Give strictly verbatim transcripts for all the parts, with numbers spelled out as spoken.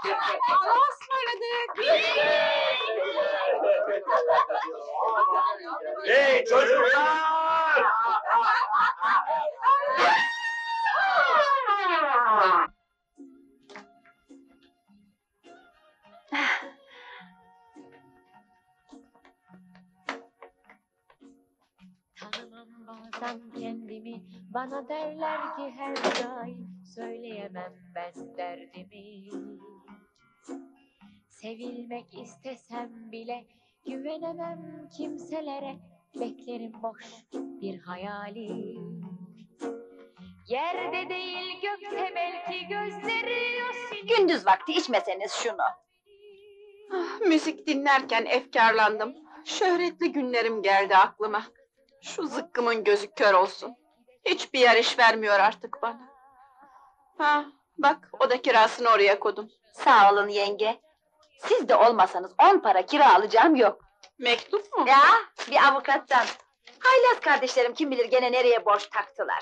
Allah'a ısmarladık. Hey çocuklar! Tanımam bazen kendimi, bana derler ki her daim söyleyemem ben derdimi. Sevilmek istesem bile güvenemem kimselere, beklerim boş bir hayali. Yerde değil gökte belki gözleri o senin. Gündüz vakti içmeseniz şunu. Ah, müzik dinlerken efkarlandım. Şöhretli günlerim geldi aklıma. Şu zıkkımın gözü kör olsun. Hiçbir yer iş vermiyor artık bana. Ha, bak o da kirasını oraya koydum. Sağ olun yenge. Siz de olmasanız on para kira alacağım yok. Mektup mu? Ya bir avukattan. Haylaz kardeşlerim kim bilir gene nereye borç taktılar.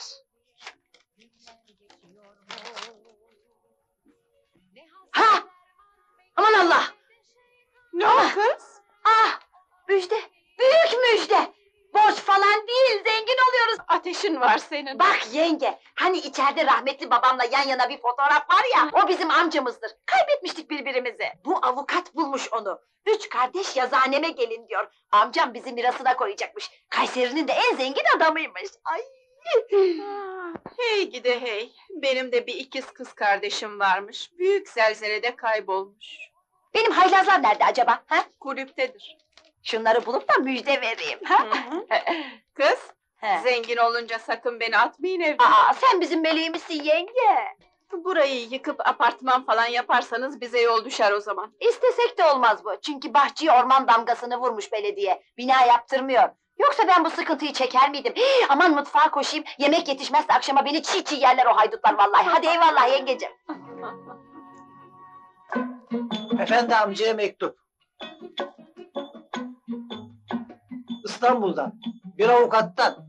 Ha! Aman Allah! Ne o kız? Ah! Müjde! Büyük müjde! Borç falan değil, zengin oluyoruz. Ateşin var senin. Bak yenge, hani içeride rahmetli babamla yan yana bir fotoğraf var ya, o bizim amcamızdır. Kaybetmiştik birbirimizi. Bu avukat bulmuş onu. Üç kardeş yazıhaneme gelin diyor. Amcam bizi mirasına koyacakmış. Kayseri'nin de en zengin adamıymış. Ay! Ah, hey gide hey. Benim de bir ikiz kız kardeşim varmış. Büyük zelzelede kaybolmuş. Benim haylazlar nerede acaba? Ha? Kulüptedir. Şunları bulup da müjde vereyim. Ha? Kız, He. zengin olunca sakın beni atmayın evden. Aa, sen bizim meleğimizsin yenge. Burayı yıkıp apartman falan yaparsanız bize yol düşer o zaman. İstesek de olmaz bu. Çünkü bahçeye orman damgasını vurmuş belediye. Bina yaptırmıyor. Yoksa ben bu sıkıntıyı çeker miydim? Hii, aman mutfağa koşayım. Yemek yetişmezse akşama beni çiğ çiğ yerler o haydutlar vallahi. Hadi eyvallah yengecim. Efendi amcaya mektup. İstanbul'dan. Bir avukattan.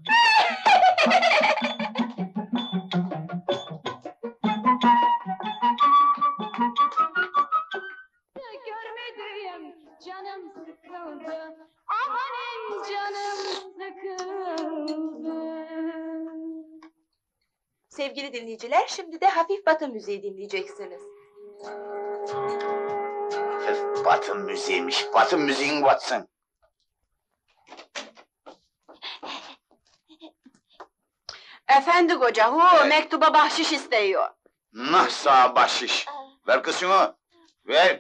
Görmedim, canım sıkıldı. Amanın canım sıkıldı. Sevgili dinleyiciler, şimdi de hafif batı müziği dinleyeceksiniz. Batı müziğiymiş, batı müziğin batsın. Efendi koca, hu Evet. mektuba bahşiş istiyor. Nah sağ bahşiş. Ver kız şunu, ver.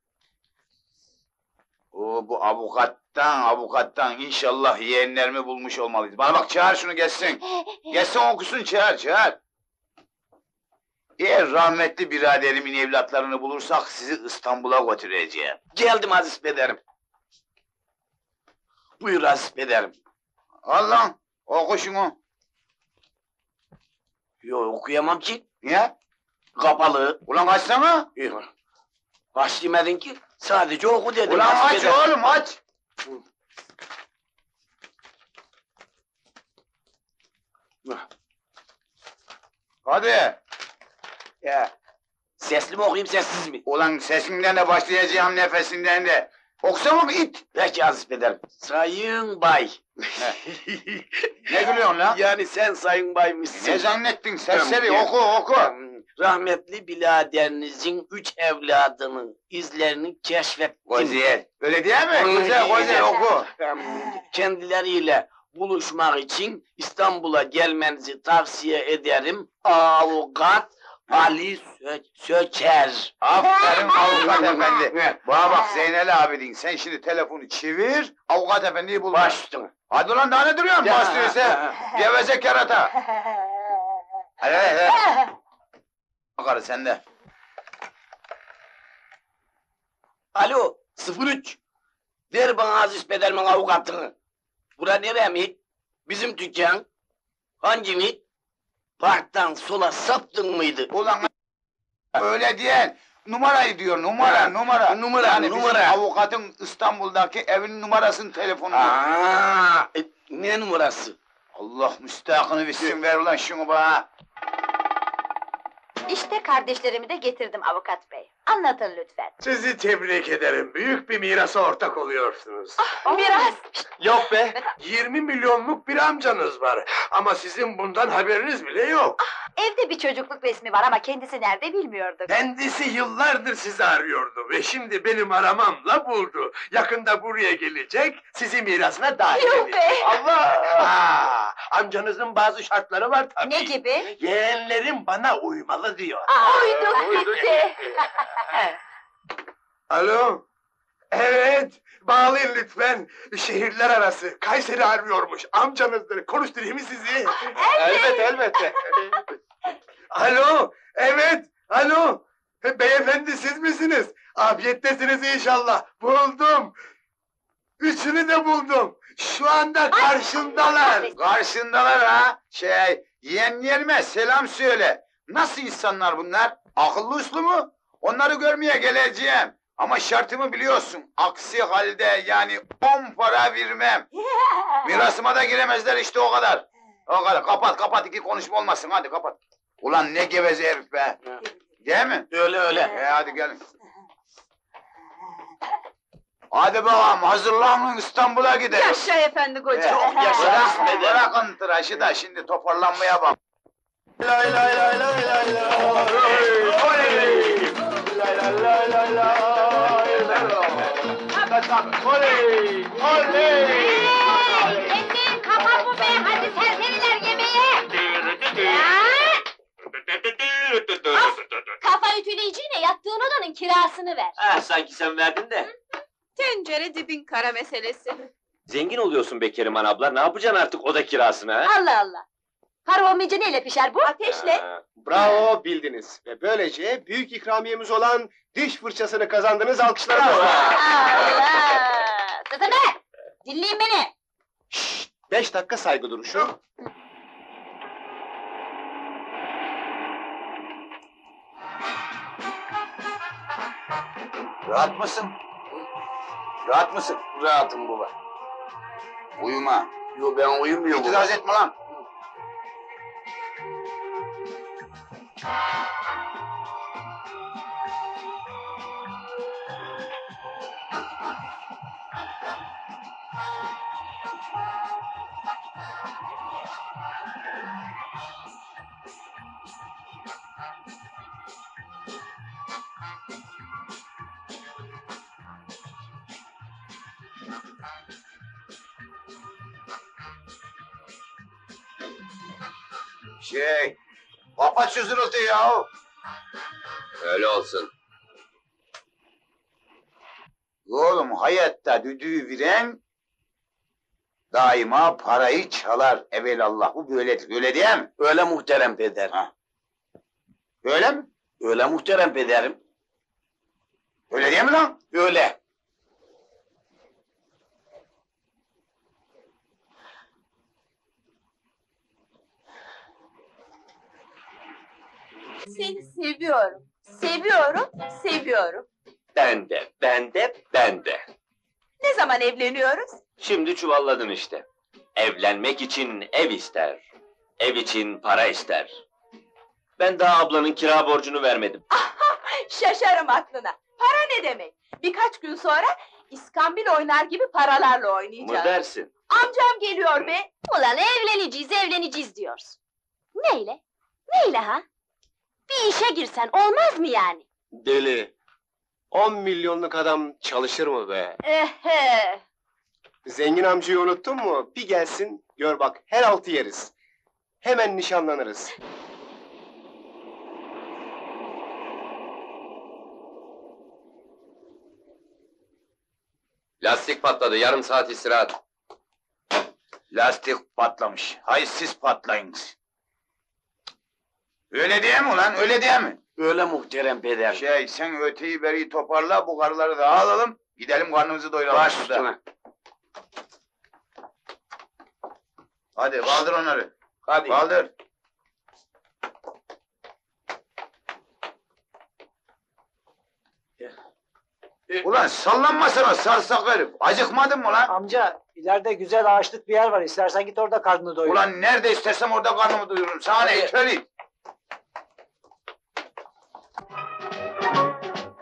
Oo, bu avukattan, avukattan inşallah yeğenlerimi bulmuş olmalıyız. Bana bak, çağır şunu gelsin. Gelsin okusun, çağır, çağır. Eğer rahmetli biraderimin evlatlarını bulursak sizi İstanbul'a götüreceğim. Geldim aziz pederim. Buyur aziz pederim. Al lan, oku şunu. Yo okuyamam ki. Niye? Kapalı. Ulan açsana. Yok. Aç demedin ki. Sadece oku dedim. Ulan aç Hasbeder. oğlum, aç. Hadi. Ya. Sesli mi okuyayım sessiz mi? Ulan sesinden de başlayacağım, nefesinden de. Okusana it. Peki aziz ederim. Sayın Bay. Ne gülüyorsun lan? Yani sen Sayın Bay'mışsın. Ne zannettin serseri? Tamam, Oku oku. Em, Rahmetli biraderinizin üç evladının izlerini keşfettim. Güzel. Öyle değil mi? Güzel Hı, güzel oku. Em, Kendileriyle buluşmak için İstanbul'a gelmenizi tavsiye ederim. Avukat Ali Sö Söker. Aferin avukat efendi. Evet. Bana bak Zeynel abidin, sen şimdi telefonu çevir, avukat efendiyi bul. Baş üstüne. Hadi ulan, daha ne duruyorsun? Ya, Başlıyorsa ha, geveze kerata. Hadi hadi hadi. Bakarız sende. Alo, sıfır üç. Ver bana Aziz Peder'in avukatını. Bura nere mi? Bizim dükkan. Hangi mi? Parktan sola saptın mıydı? Ulan öyle diyen numarayı diyor, numara numara. Numara, yani numara. bizim avukatın İstanbul'daki evin numarasının telefonu. Aa, e, ne numarası? Allah müstahakını bilsin, ver ulan şunu bana. İşte kardeşlerimi de getirdim avukat bey. Anlatın lütfen. Sizi tebrik ederim. Büyük bir mirasa ortak oluyorsunuz. Miras. Yok be! yirmi milyonluk bir amcanız var. Ama sizin bundan haberiniz bile yok. Evde bir çocukluk resmi var ama kendisi nerede bilmiyorduk. Kendisi yıllardır sizi arıyordu ve şimdi benim aramamla buldu. Yakında buraya gelecek, sizi mirasına dahil Yuh edecek. be! Allah! Ha, amcanızın bazı şartları var tabii. Ne gibi? Yeğenlerim bana uymalı diyor. Uyduk gitti. Alo? Evet, bağlayın lütfen. Şehirler arası, Kayseri arıyormuş. Amcanızdır, konuşturayım mı sizi? Elbette, elbette. Alo, evet, alo. Beyefendi siz misiniz? Afiyettesiniz inşallah. Buldum. Üçünü de buldum. Şu anda karşımdalar. Karşındalar ha. Şey, yeğenlerime selam söyle. Nasıl insanlar bunlar? Akıllı uslu mu? Onları görmeye geleceğim. Ama şartımı biliyorsun. Aksi halde yani on para vermem. Mirasıma da giremezler işte o kadar. O kadar. Kapat kapat, iki konuşma olmasın, hadi kapat. Ulan ne geveze herif be. Değil mi? Öyle öyle. E hadi gelin. Hadi bakalım, hazırlanın, İstanbul'a gidelim. Yaşa efendi koca. Çok yaşa. Bırakın tıraşı da şimdi toparlanmaya bak. Lay lay lay lay lay lay. Oley! Lay lay lay lay lay. Oley! Oley! Emin kapat bu be, hadi serseriler yemeğe. Kafa ütüleyiciyle yattığın odanın kirasını ver. Ha, sanki sen verdin de. Tencere dibin kara meselesi. Zengin oluyorsun be Keriman abla, ne yapacaksın artık oda kirasını ha? Allah Allah. Para olmayınca neyle pişer bu? Ateşle. Ha, Bravo, bildiniz. Ve böylece büyük ikramiyemiz olan diş fırçasını kazandınız, alkışlarınız. Allah! Susun be! Dinleyin beni! Şşt, beş dakika saygı duruşu. Rahat mısın? Rahat mısın? Rahatım baba. Uyuma. Yo ben uyumuyorum. İtiraz etme lan. Şey, kapat şu zırıltıyı ya. öyle olsun. Oğlum hayatta düdüğü veren daima parayı çalar evelallah. Bu böyledir, öyle değil mi? Öyle muhterem peder. Ha. Öyle mi? Öyle muhterem pederim. Öyle değil mi lan? Öyle. Seni seviyorum. Seviyorum, seviyorum. Ben de, ben de, ben de. Ne zaman evleniyoruz? Şimdi çuvalladın işte. Evlenmek için ev ister. Ev için para ister. Ben daha ablanın kira borcunu vermedim. Şaşarım aklına. Para ne demek? Birkaç gün sonra İskambil oynar gibi paralarla Mı oynayacağız. dersin? Amcam geliyor be. Ulan evleneceğiz, evleneceğiz diyorsun. Neyle? Neyle ha? Bir işe girsen olmaz mı yani? Deli. On milyonluk adam çalışır mı be? Ehe! Zengin amcayı unuttun mu? Bir gelsin, gör bak, her altı yeriz. Hemen nişanlanırız. Lastik patladı, yarım saat istirahat. Lastik patlamış. Hay siz patlayınız. Öyle değil mi ulan? Öyle değil mi? Öyle muhterem peder. Şey, sen öteyi beriyi toparla, bu karıları da alalım. Gidelim karnımızı doyuralım. Baş şurada. üstüne. Hadi kaldır onları. Hadi. Kaldır. Ulan sallanmasana sarsak herif. Acıkmadın mı lan? Amca ileride güzel ağaçlık bir yer var. İstersen git orada karnını doyur. Ulan nerede istersem orada karnımı doyururum. Sana ne Hadi. iteli?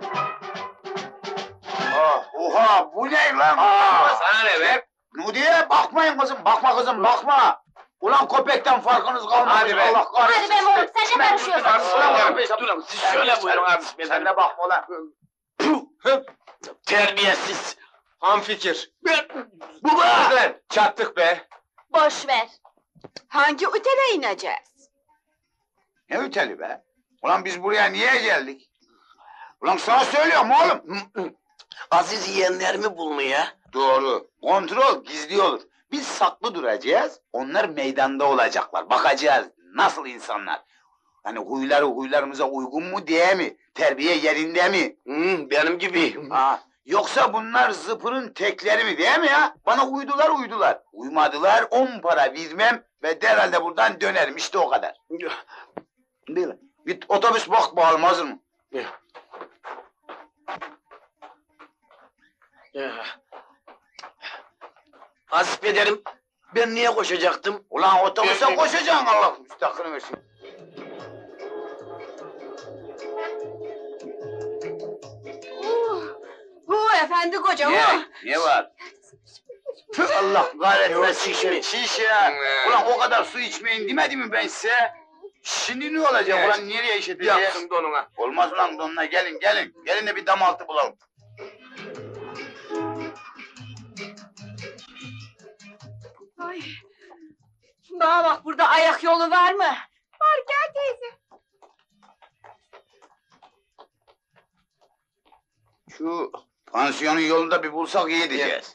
Aa, bu ne lan? Aa, sana ne be? Nudiye bakmayın kızım, bakma kızım, bakma. Ulan köpekten farkınız kalmamış, Hadi be. Allah kahretsin. Hadi be oğlum, sen ne karışıyorsun? Ulan be, durun, siz şöyle buyurun Aziz Bey. Sen de bakma ulan. Terbiyesiz. Ham fikir. Baba! Güzel, çattık be. Boş ver. Hangi otele ineceğiz? Ne öteli be? Ulan biz buraya niye geldik? Ulan sana söylüyorum oğlum. Aziz yeğenlerimi bulmaya. Doğru. Kontrol gizli olur. Biz saklı duracağız, onlar meydanda olacaklar. Bakacağız nasıl insanlar. Hani huyları huylarımıza uygun mu diye mi? Terbiye yerinde mi? Hmm, benim gibi. Ha, yoksa bunlar zıpırın tekleri mi değil mi ya? Bana uydular uydular. Uymadılar on para vermem ve derhalde buradan dönerim işte o kadar. Böyle. Bir otobüs bak bakalım hazır mı? Aziz Beylerim, ben niye koşacaktım? Ulan otobüse koşacaksın Allah müstakını versin. Hu efendi koca Ne? hu. Ne var? Tüh Allah kahretmesin şişe. Şişe. Ulan o kadar su içmeyin demedim mi ben size? Şimdi ne olacak Evet. ulan nereye işiteceğiz? Yapsın donuna. Olmaz lan donuna gelin gelin. Gelin de bir dam altı bulalım. Ay. Bana bak burada ayak yolu var mı? Var gel teyze. Şu pansiyonun yolunu da bir bulsak iyi diyeceğiz.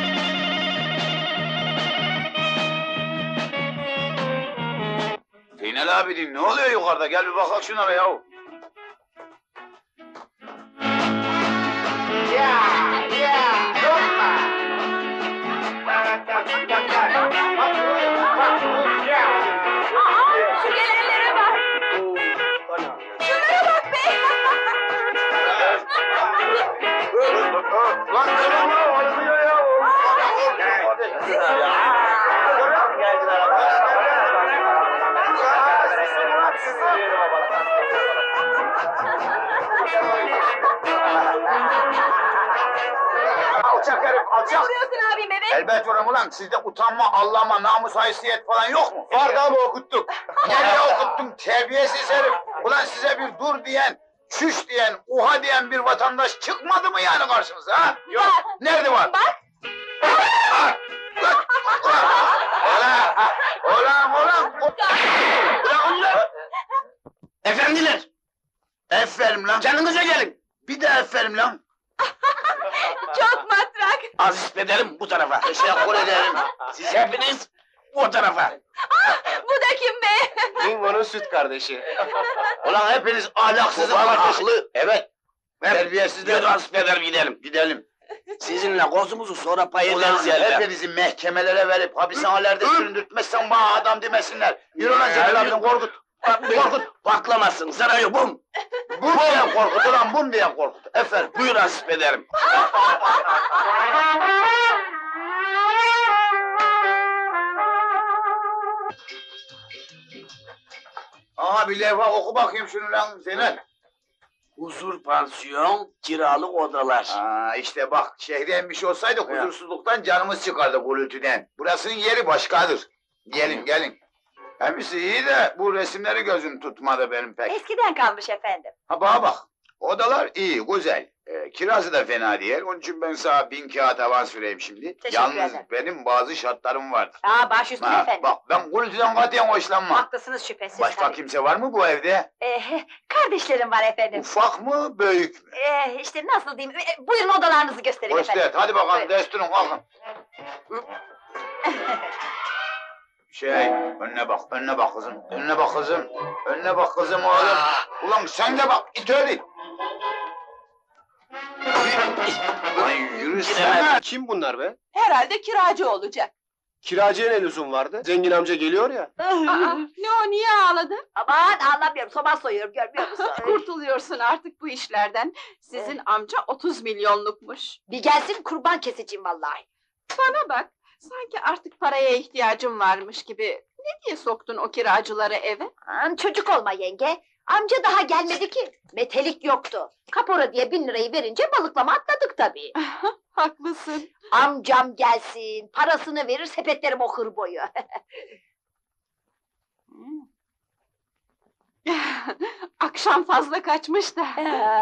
Zeynel abinin ne oluyor yukarıda? Gel bir bakalım şunlara yahu. Aa, şu gelenlere bak. Şunlara bak be. Lan ne lan oynuyor ya? Alçak herif, Ne alçak! vuruyorsun abim bebek? Elbet vururum ulan, sizde utanma, allama, namus, haysiyet falan yok mu? Vardı ama okuttuk. Nereye okuttun terbiyesiz herif? Ulan size bir dur diyen, çüş diyen, uha diyen bir vatandaş çıkmadı mı yani karşınıza ha? Yok. Nerede var? Bak. Ah! Ulan! Ulan! Ulan! Ulan! Ulan! Ulan! Efendiler, Aferin lan! canınıza gelin. Bir de aferin lan! Çok matrak. Aziz Beylerim bu tarafa. Teşekkür ederim. Siz hepiniz o tarafa. Bu da kim be? Dingo'nun süt kardeşi. Ulan hepiniz ahlaksızın Babam kardeşi. haklı. Evet. Yürü Terbiyesizler. Aziz Beylerim gidelim. Gidelim. Sizinle kozumuzu sonra pay Ulan ederiz yerler. hepinizi mahkemelere verip hapishanelerde süründürtmezsen bana adam demesinler. Yürü lan Celal abiden korkut. Korkut, patlamasın, sana yok, bum. Bum diye korkut ulan bum diye korkut. Efendim. Buyur Aziz Beylerim. Aha bir levha oku bakayım şunu lan Zeynep. Huzur pansiyon, kiralık odalar. Aa işte bak şehre inmiş olsaydı huzursuzluktan canımız çıkardı gürültüden. Burasının yeri başkadır. Gelin gelin. Hepsi iyi de bu resimleri gözüm tutmadı benim pek. Eskiden kalmış efendim. Ha bana bak. Odalar iyi, güzel. Ee, kirası da fena değil. Onun için ben sana bin kağıt avans vereyim şimdi. Teşekkür Yalnız ederim. benim bazı şartlarım vardır. Aa baş üstüne Ha, efendim. bak ben gürültüden katiyen hoşlanmam. Haklısınız şüphesiz Başka tabii. kimse var mı bu evde? Ee, kardeşlerim var efendim. Ufak mı, büyük mü? Ee, işte nasıl diyeyim, ee, buyurun odalarınızı göstereyim Hoş efendim. geldin. Hadi bakalım Buyurun. desturun kalkın. Şey, önüne bak, önüne bak kızım. Önüne bak kızım. Önüne bak kızım oğlum. Ulan sen de bak, it öyle. Ay yürüsene. Kim bunlar be? Herhalde kiracı olacak. Kiracıya ne lüzum vardı? Zengin amca geliyor ya. Aa, ne o niye ağladın? Aman anlamıyorum, soba soyuyorum görmüyor musun? Kurtuluyorsun artık bu işlerden. Sizin amca otuz milyonlukmuş. Bir gelsin kurban keseceğim vallahi. Bana bak, sanki artık paraya ihtiyacım varmış gibi. Ne diye soktun o kiracıları eve? Aman çocuk olma yenge. Amca daha gelmedi ki. Metelik yoktu. Kapora diye bin lirayı verince balıklama atladık tabii. Haklısın. Amcam gelsin, parasını verir sepetlerim okur boyu. Akşam fazla kaçmış da.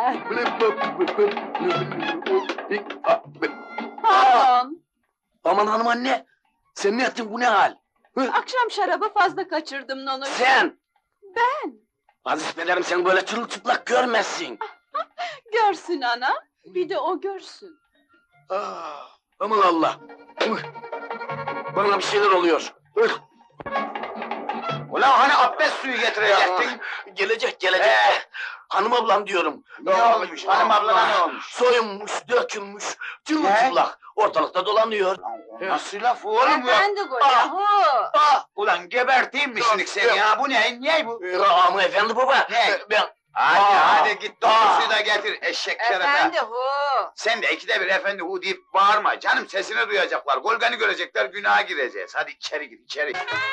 Pardon. Aman hanım anne, sen ne ettin, bu ne hal? Akşam şarabı fazla kaçırdım Nonoş. Sen! Ben. Aziz pederim sen böyle çırılçıplak görmezsin. Görsün ana. Bir de o görsün. Ah, aman Allah! Üh! Bana bir şeyler oluyor. Üh! Ulan hani abdest suyu getirecektin? Gelecek, gelecek. Ee? Hanım ablam diyorum. Ne olmuş? Hanım ablana ne olmuş? Soyunmuş, dökülmüş, çırılçıplak. Ortalıkta dolanıyor. Lan, Nasıl laf oğlum bu? Efendi koca. Ah! hu. Ah! Ulan geberteyim mi şimdi seni ya? Bu ne? Niye bu? Ee, Ama efendi baba, Ne? e, ben... Hadi Aa! hadi git doktor suyu da getir eşek şerefe. Efendi hu. Sen de ikide bir efendi hu deyip bağırma. Canım sesini duyacaklar. Golganı görecekler, günaha gireceğiz. Hadi içeri gir, içeri.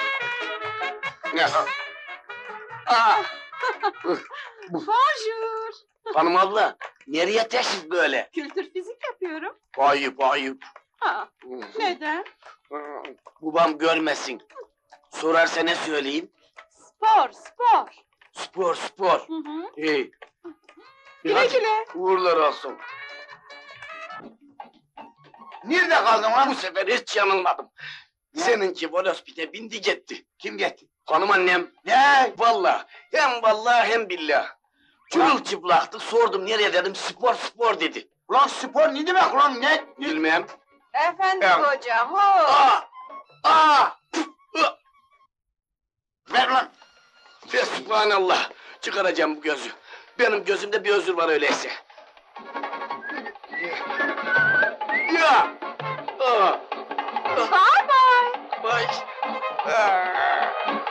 Ah. Bonjour. Hanım abla, nereye teşrif böyle? Kültür fizik yapıyorum. Ayıp, ayıp. Ha, neden? Babam görmesin. Sorarsa ne söyleyeyim? Spor, spor. Spor, spor. Hı hı. İyi. Güle Hadi, güle. uğurlar olsun. Nerede kaldın lan? Bu sefer hiç yanılmadım. Seninki Volospit'e bindi gitti. Kim gitti? Hanım annem. Ne? Vallahi, hem vallahi hem billah. Çırılçıplaktı, sordum nereye dedim, spor spor dedi. Ulan spor ne demek lan? Ne? Bilmem. Efendi Evet. koca hu. Aa! Aa! Ver lan. Fesubhanallah! Çıkaracağım bu gözü. Benim gözümde bir özür var öyleyse. Ya! Aa! Bye bye. Vay! Aa!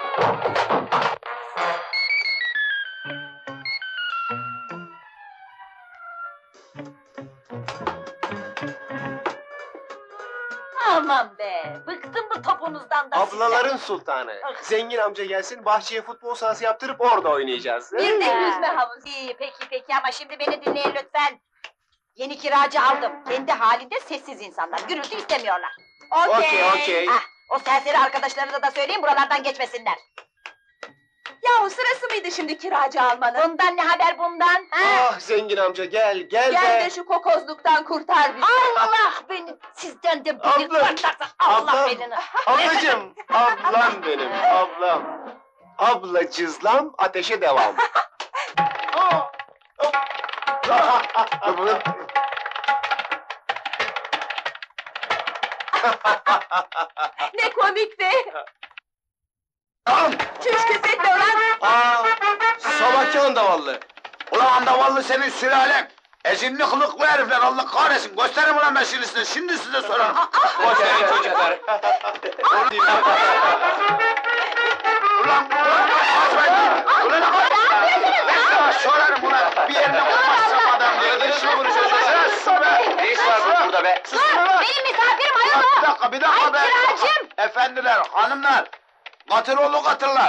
Aman be, bıktım bu topunuzdan da sizden. Ablaların sultanı. Zengin amca gelsin, bahçeye futbol sahası yaptırıp orada oynayacağız. Bir de yüzme havuzu. İyi, peki peki ama şimdi beni dinleyin lütfen. Yeni kiracı aldım. Kendi halinde sessiz insanlar. Gürültü istemiyorlar. Okey, okey. Ah, o serseri arkadaşlarına da söyleyin buralardan geçmesinler. Yahu sırası mıydı şimdi kiracı almanın? Bundan ne haber bundan? Ha? Ah zengin amca gel, gel, Gel be. de şu kokozluktan kurtar bizi. Allah beni sizden de beni Abla, kurtarsın. Allah ablam. beni. Ablacım, ablam benim, ablam. Abla cızlam, ateşe devam. Ne komik be! Al. Çüş küpetme ulan! Aa, sabahki andavallı. Ulan andavallı senin sülalen. Ezinli kılıklı herifler, Allah kahretsin. Gösterin ulan meselesini, şimdi size sorarım. Boş verin çocuklar. Ulan, ulan, kaçmayın. Ulan, ben sana sorarım ulan. Bir yerine vurmazsam adam diye. Aradınız mı bunu çocuklar? Sus be. Ne iş var bu burada be? Sus be lan. Benim misafirim Ulan, ayol bir dakika, bir dakika Ay be. kiracım. Efendiler, hanımlar. Katıroğlu katırlar.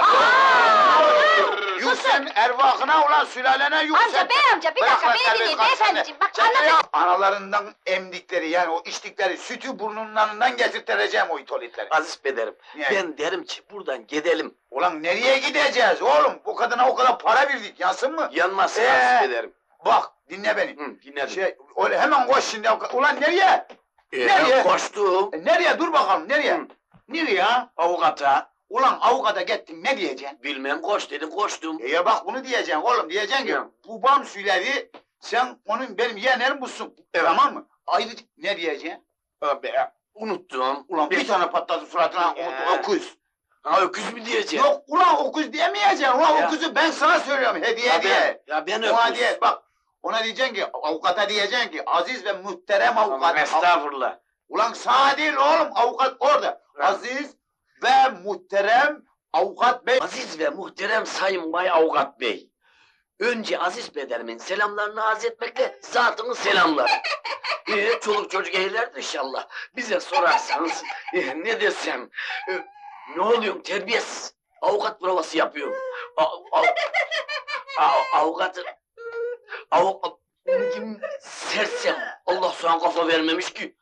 Yüksen ervahına ulan sülalene yüksen. Amca bey amca bir dakika Bırak lan beni dinleyin serbest beyefendiciğim. Bak Çekil anlatın. ya. Analarından emdikleri yani o içtikleri sütü burnundan getirttireceğim o itoletleri. Aziz pederim, Niye? ben derim ki buradan gidelim. Ulan nereye gideceğiz oğlum? Bu kadına o kadar para verdik yansın mı? Yanmazsın Ee? Aziz pederim. Bak dinle beni. Hı, dinledim. Şey öyle hemen koş şimdi. Ulan nereye? Ee, nereye? Koştum. E, nereye dur bakalım nereye? Hı. Nereye ya? Avukata. Ulan avukata gittin ne diyeceksin? Bilmem koş dedim, koştum. E ya bak bunu diyeceksin oğlum diyeceksin ki Hı. babam söyledi sen onun benim yeğenim busun. Evet. Tamam mı? Ayrıca ne diyeceksin? Abi, unuttum. Ulan bir tane patladı suratına Ya. o, okuz. Ha öküz mü diyeceğim? Yok ulan okuz diyemeyeceksin. Ulan Ya. okuzu ben sana söylüyorum hediye Ya diye. ben, ya ben Ona öküz. diye bak ona diyeceksin ki avukata diyeceksin ki aziz ve muhterem Aman avukat. estağfurullah. Ulan sana değil oğlum avukat orada. Ha. Aziz ve muhterem avukat bey. Aziz ve muhterem Sayın Bay Avukat Bey. Önce Aziz Peder'imin selamlarını arz etmekle zatını selamlar. ee, çoluk çocuk eylerdi inşallah. Bize sorarsanız eh, ne desem. eh, ne oluyor terbiyesiz. Avukat provası yapıyorum. A, a, a, avukatı... Avu, Kim sersem, Allah sana kafa vermemiş ki.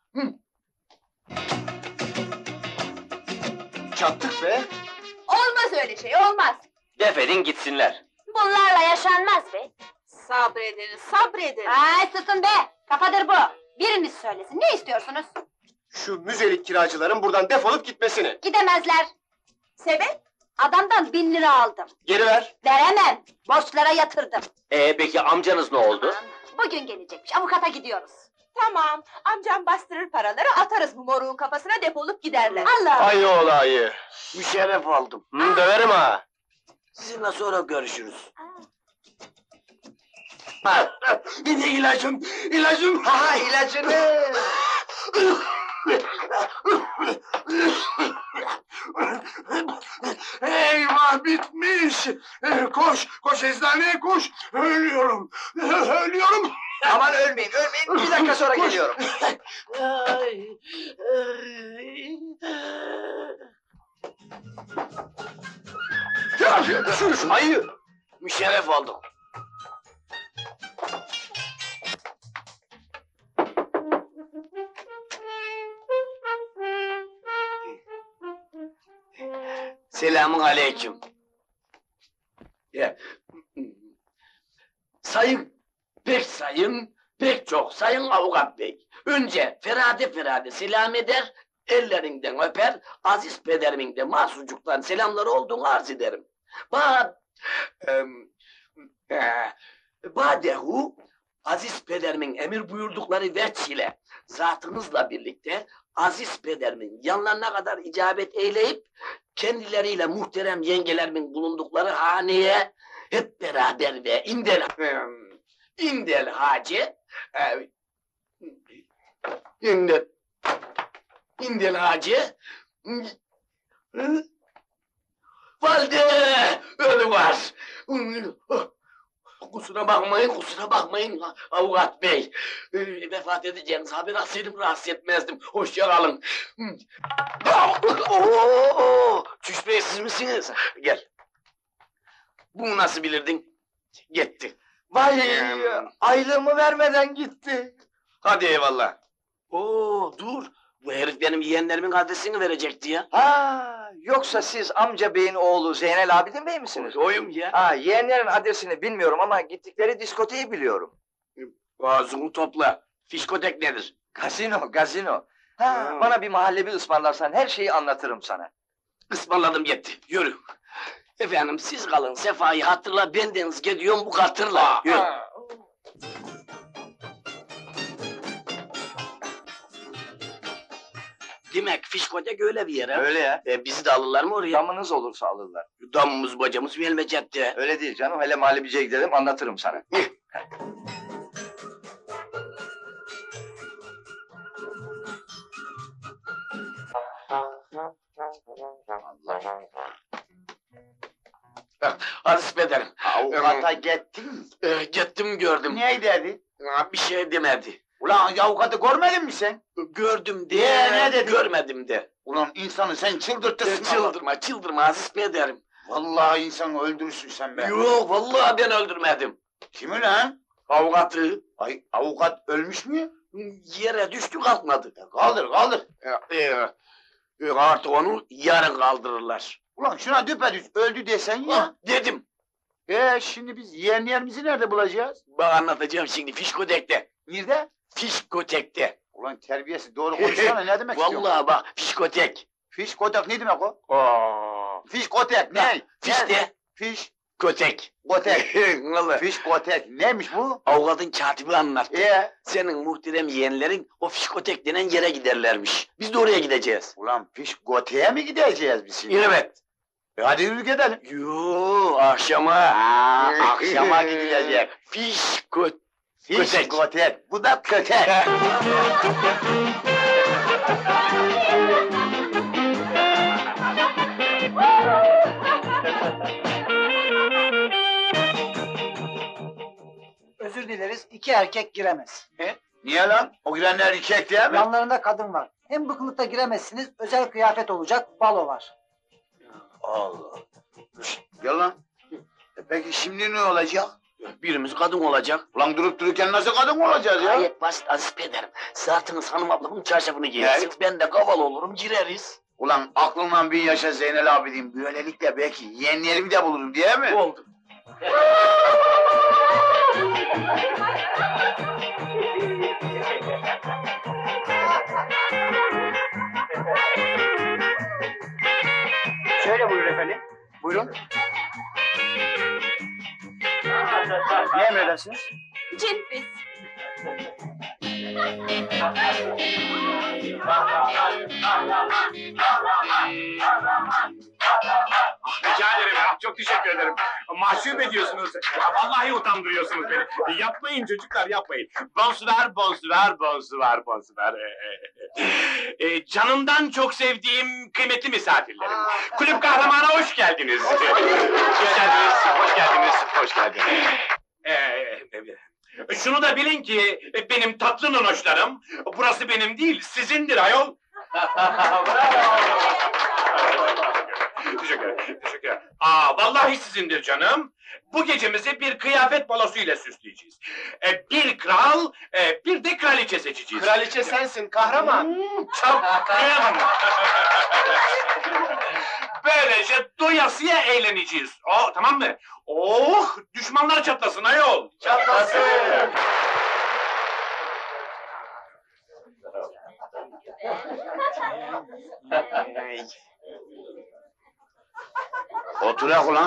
Çattık be. Olmaz öyle şey, olmaz. Defedin gitsinler. Bunlarla yaşanmaz be. Sabredin, sabredin. Ay susun be! Kafadır bu. Biriniz söylesin, ne istiyorsunuz? Şu müzelik kiracıların buradan defolup gitmesini. Gidemezler. Sebep? Adamdan bin lira aldım. Geri ver. Veremem. Borçlara yatırdım. Ee peki amcanız ne oldu? Bugün gelecekmiş, avukata gidiyoruz. Tamam, amcam bastırır paraları, atarız bu moruğun kafasına, defolup giderler. Allah! Ayı oğlu ayı. Müşerref aldım. Hı, döverim ha. Sizinle sonra görüşürüz. Ha, bir de ilacım, ilacım. Ha ilacını. Eyvah bitmiş. Ee, Koş, koş eczaneye koş. Ölüyorum. Ölüyorum. Aman ölmeyin, ölmeyin. Bir dakika sonra geliyorum. Ay, ay. Ya, şu ayı. Müşerref oldum. Selamun aleyküm. Ya. Sayın, pek sayın, pek çok sayın avukat bey. Önce ferade ferade selam eder, ellerinden öper, aziz pederimin de mahsucuktan selamları olduğunu arz ederim. Ba, em, e, badehu, aziz pederimin emir buyurdukları veçile, zatınızla birlikte aziz pederimin yanlarına kadar icabet eyleyip, kendileriyle muhterem yengelerimin bulundukları haneye hep beraber ve indel, em, indel hacı, e, indel, indel hacı, hı? Valide, ölü var. Kusura bakmayın, kusura bakmayın avukat bey. Ee, vefat edeceğiniz haber alsaydım rahatsız etmezdim. Hoşça kalın. Oo, Çüş bey siz misiniz? Gel. Bunu nasıl bilirdin? Gitti. Vay, aylığımı vermeden gitti. Hadi eyvallah. Oo, dur. Bu herif benim yeğenlerimin adresini verecekti ya. Ha, yoksa siz amca beyin oğlu Zeynel Abidin Bey misiniz? Oyum ya. Ha, yeğenlerin adresini bilmiyorum ama gittikleri diskoteyi biliyorum. Ağzını topla. Fiskotek nedir? Gazino, gazino. Ha, Ha. bana bir mahallebi ısmarlarsan her şeyi anlatırım sana. Ismarladım yetti. Yürü. Efendim siz kalın Sefa'yı hatırla, bendeniz gidiyorum bu katırla. Yürü. Ha. Demek Fişkotek öyle bir yere. Öyle ya. E, bizi de alırlar mı oraya? Damınız olursa alırlar. Damımız bacamız Velmecet'te. Öyle değil canım, hele mahallebiciye gidelim anlatırım sana. Hadi spederim. Avukata gittin. E, gittim gördüm. Ne dedi? Ha, bir şey demedi. Ulan avukatı görmedin mi sen? Gördüm de. Ee, ne dedi? Görmedim de. Ulan insanı sen çıldırtırsın. E, çıldırma çıldırma Aziz Pederim. Vallahi insanı öldürürsün sen be. Yok vallahi ben öldürmedim. Kimi lan? Avukatı Ay avukat ölmüş mü? yere düştü kalkmadı. Kaldır kaldır. E, e, e, artık onu yarın kaldırırlar. Ulan şuna düpedüz öldü desen ya. Ah, dedim. Ee şimdi biz yeğenlerimizi nerede bulacağız? Bak anlatacağım şimdi Fişkotek'te. Nerede? Fişkotek'te. Ulan terbiyesiz doğru konuşsana ne demek istiyorsun? Vallahi bak Fişkotek. Fiş kotek ne demek o? Aa. Fiş kotek ne? Fişte Fiş Kotek. kotek. Vallahi. Fiş kotek neymiş bu? Avukatın katibi anlattı. Ee? Senin muhterem yeğenlerin o Fişkotek denen yere giderlermiş. Biz de oraya gideceğiz. Ulan fiş koteğe mi gideceğiz biz şimdi? Evet. E hadi yürü gidelim. Yoo akşama. Aa, akşama gidilecek. Fişkot. Fiş Kötek. kotek. Bu da kötek. Özür dileriz, iki erkek giremez. Niye lan? O girenler erkek değil mi? Yanlarında kadın var. Hem bu kılıkta giremezsiniz, özel kıyafet olacak, balo var. Allah. Şşt, gel lan. E peki şimdi ne olacak? Birimiz kadın olacak. Ulan durup dururken nasıl kadın olacağız ya? Gayet basit Aziz pederim. Zaten hanım ablamın çarşafını giyersiniz. Ben de kaval olurum gireriz. Ulan aklımdan bin yaşa Zeynel abi diyeyim. Böylelikle belki yeğenlerimi de bulurum diye mi? Oldu. Şöyle buyurun efendim. Buyurun. Ne emredersiniz? Cinfiz. Rica ederim ya, çok teşekkür ederim. Mahcup ediyorsunuz. Ya, vallahi utandırıyorsunuz beni. Yapmayın çocuklar, yapmayın. Bonsuvar, bonsuvar, bonsuvar, bonsuvar. Ee, e, canımdan çok sevdiğim kıymetli misafirlerim. Kulüp kahramana hoş geldiniz. hoş geldiniz, hoş geldiniz, hoş geldiniz. Ee, şunu da bilin ki benim tatlı nonoşlarım, burası benim değil, sizindir ayol. Teşekkür ederim, teşekkür ederim. Aa, vallahi sizindir canım. Bu gecemizi bir kıyafet balosu ile süsleyeceğiz. Ee, bir kral, e, bir de kraliçe seçeceğiz. Kraliçe sensin kahraman. Çapkın! Böylece doyasıya eğleneceğiz. O, tamam mı? Oh, düşmanlar çatlasın ayol. Çatlasın. Oturak ulan.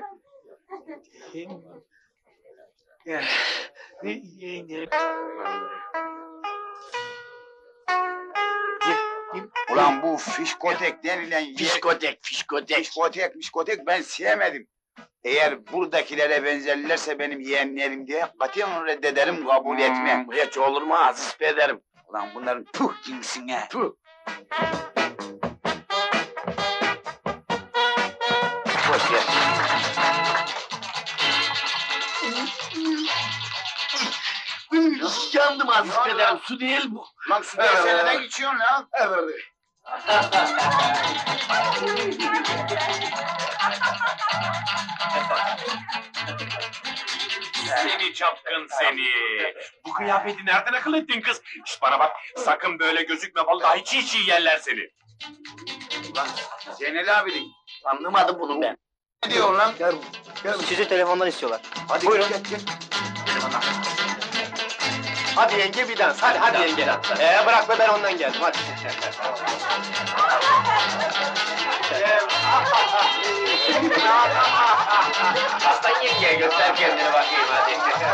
Ulan bu fişkotek denilen yer... Fişkotek, fişkotek. Fişkotek, fişkotek ben sevmedim. Eğer buradakilere benzerlerse benim yeğenlerim diye katiyen reddederim, kabul etmem. Hmm, hiç olur mu Aziz pederim? Ulan bunların puh cinsine. Puh. Boş ver. Yandım Aziz pederim, su değil bu. Lan su dersene ne geçiyorsun lan? Seni çapkın seni! Bu kıyafeti nereden akıl ettin kız? Şş, bana bak, sakın böyle gözükme, vallahi çiğ çiğ yerler seni! Ulan Zeynel abi değil. Anlamadım bunu ben. Ne diyorsun lan? Sizi telefondan istiyorlar. Hadi Buyurun. git git. Hadi yenge bir dans. Hadi hadi yenge. Ee bırak be ben ondan geldim hadi. Aslan yengeye göster kendini bakayım hadi.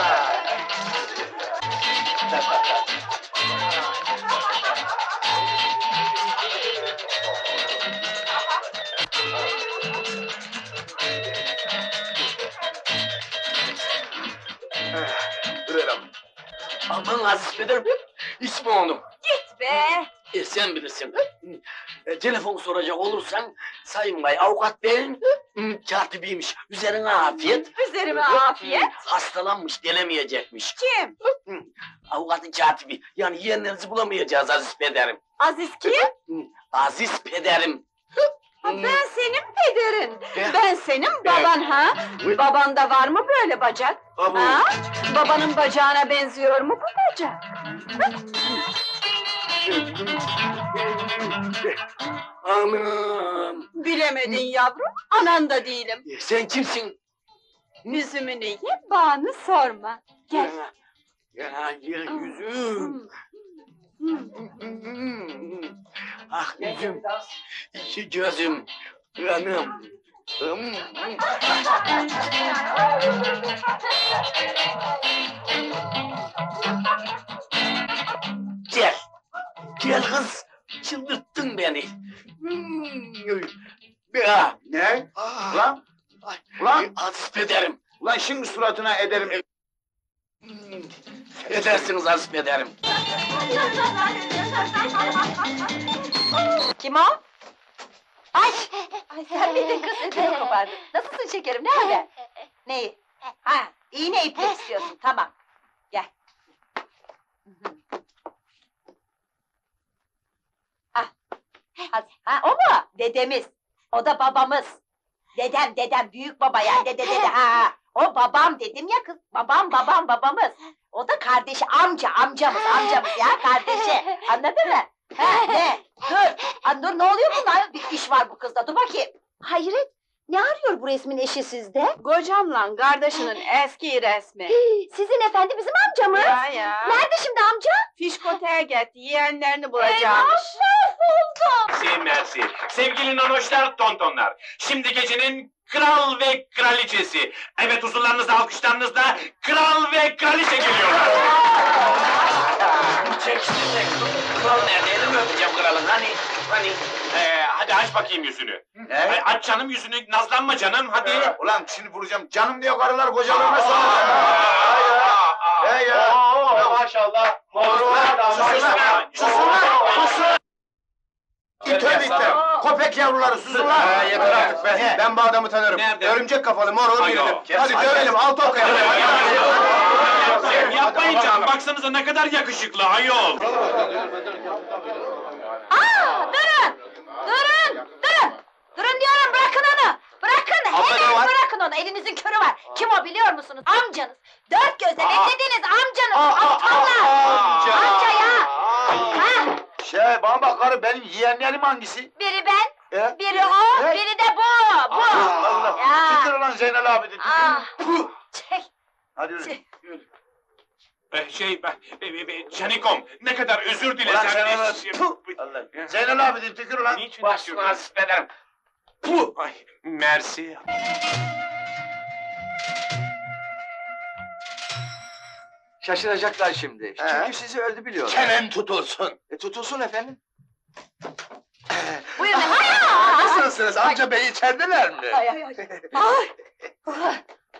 Aman Aziz pederim, ismi onun. Git be. E, sen bilirsin. E, telefon soracak olursan, Sayın Bey, avukat beyin katibiymiş. Üzerine afiyet. Üzerime afiyet. Hastalanmış, gelemeyecekmiş. Kim? Avukatın katibi. Yani yeğenlerinizi bulamayacağız Aziz pederim. Aziz kim? Aziz pederim. Ha, ben senin pederin. Eh. Ben senin baban ha? Babanda var mı böyle bacak? Abu. Ha? Babanın bacağına benziyor mu bu bacak? Anam. Bilemedin yavrum, anan da değilim. E, Sen kimsin? Yüzümünü ye, bağını sorma. Gel. Ya, ya yüzüm. Ah yüzüm. İki gözüm. Anam. Gel. Gel kız. Çıldırttın beni. Ya. Ne? Ah. Ulan, Ay, ulan, Aziz pederim. ulan şimdi suratına ederim. Edersiniz Aziz pederim. Kim o? Ay! Ay sen miydin kız? Ödümü kopardın. Nasılsın şekerim? Nerede? Neyi? Ha, iğne iplik istiyorsun. Tamam. Gel. Ah. Hadi. Ha, o mu? Dedemiz. O da babamız. Dedem, dedem, büyük baba yani dede dede. Ha, ha. O babam dedim ya kız. Babam babam babamız. O da kardeşi amca amcamız amcamız ya kardeşi. Anladın mı? Ha, ne? Dur. Ha, dur ne oluyor bunlar? Bir iş var bu kızda. Dur bakayım. Hayret. Ne arıyor bu resmin eşi sizde? Kocamla kardeşinin eski resmi. Sizin efendi bizim amcamız. Ya ya. Nerede şimdi amca? Fişkoteye gitti, yeğenlerini bulacakmış. Mersi, mersi. Sevgili nanoşlar, tontonlar. Şimdi gecenin kral ve kraliçesi. Evet, huzurlarınızda, alkışlarınızla kral ve kraliçe geliyorlar. Çek işte çek. Kral nerede? Elimi öpeceğim kralın. Hani? Hani? Ee, hadi aç bakayım yüzünü. Ne? Ay, aç canım yüzünü, nazlanma canım, hadi. Ee, ulan şimdi vuracağım. Canım diyor karılar kocalarına sonra. Hey ya. Maşallah. Susun lan! Susun lan! Susun! İter biter. Köpek yavruları susun lan! Ha, yeter artık be. Ben bu adamı tanırım. Nerede? Örümcek kafalı mor olur Ay, birinin. yok. Hadi dövelim al top Yapmayın canım, baksanıza ne kadar yakışıklı ayol. Aa, durun! Durun! Durun! Durun diyorum, bırakın onu! Bırakın, Abla, ne hemen var? bırakın onu, elinizin körü var! Kim o biliyor musunuz? Amcanız! Dört gözle beklediğiniz amcanız! Aptallar! Amca ya! Ha? Şey bana bak karı benim yeğenlerim hangisi? Biri ben, He? biri o, Ne? biri de bu! Bu! Allah! Ya. Tükür lan Zeynel abi de tükür. Ah. Puh! Çek! Hadi yürü. Ee, şey, ben, e, e, Canikom, ne kadar özür Ulan dilesem... Zeynel e, abi. Puh! Allah. Zeynel abi de tükür lan. Niçin Başını bakıyorsun? hasip ederim. Puh! Ay, mersi. Şaşıracaklar şimdi. He? Çünkü sizi öldü biliyorlar. Çenen tutulsun. E, tutulsun efendim. Buyurun efendim! Nasılsınız? Amca bey içerideler mi? Ay ay ay! Ay!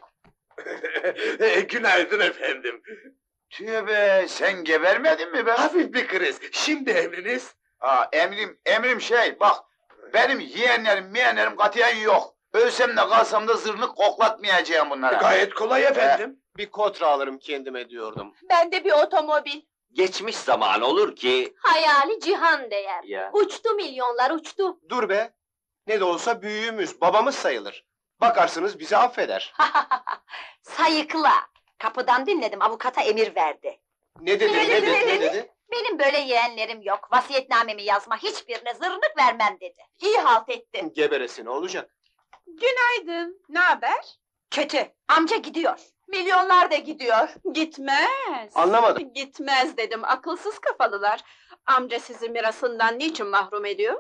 E, Günaydın efendim. Tübe sen gebermedin mi be? Hafif bir kriz. Şimdi emriniz. Aa, emrim, emrim şey bak. Benim yeğenlerim meğenlerim katiyen yok. Ölsem de kalsam da zırnık koklatmayacağım bunlara. Gayet kolay efendim. Bir kotra alırım kendime diyordum. Ben de bir otomobil. Geçmiş zaman olur ki... Hayali cihan değer. Ya. Uçtu milyonlar uçtu. Dur be. Ne de olsa büyüğümüz, babamız sayılır. Bakarsınız bizi affeder. Sayıkla! Kapıdan dinledim, avukata emir verdi. Ne dedi, ne dedi, ne dedi? Benim böyle yeğenlerim yok, vasiyetnamemi yazma, hiçbirine zırnık vermem dedi. İyi halt ettin. Geberesi ne olacak? Günaydın, ne haber? Kötü, amca gidiyor. Milyonlar da gidiyor. Gitmez. Anlamadım. Gitmez dedim, akılsız kafalılar. Amca sizi mirasından niçin mahrum ediyor?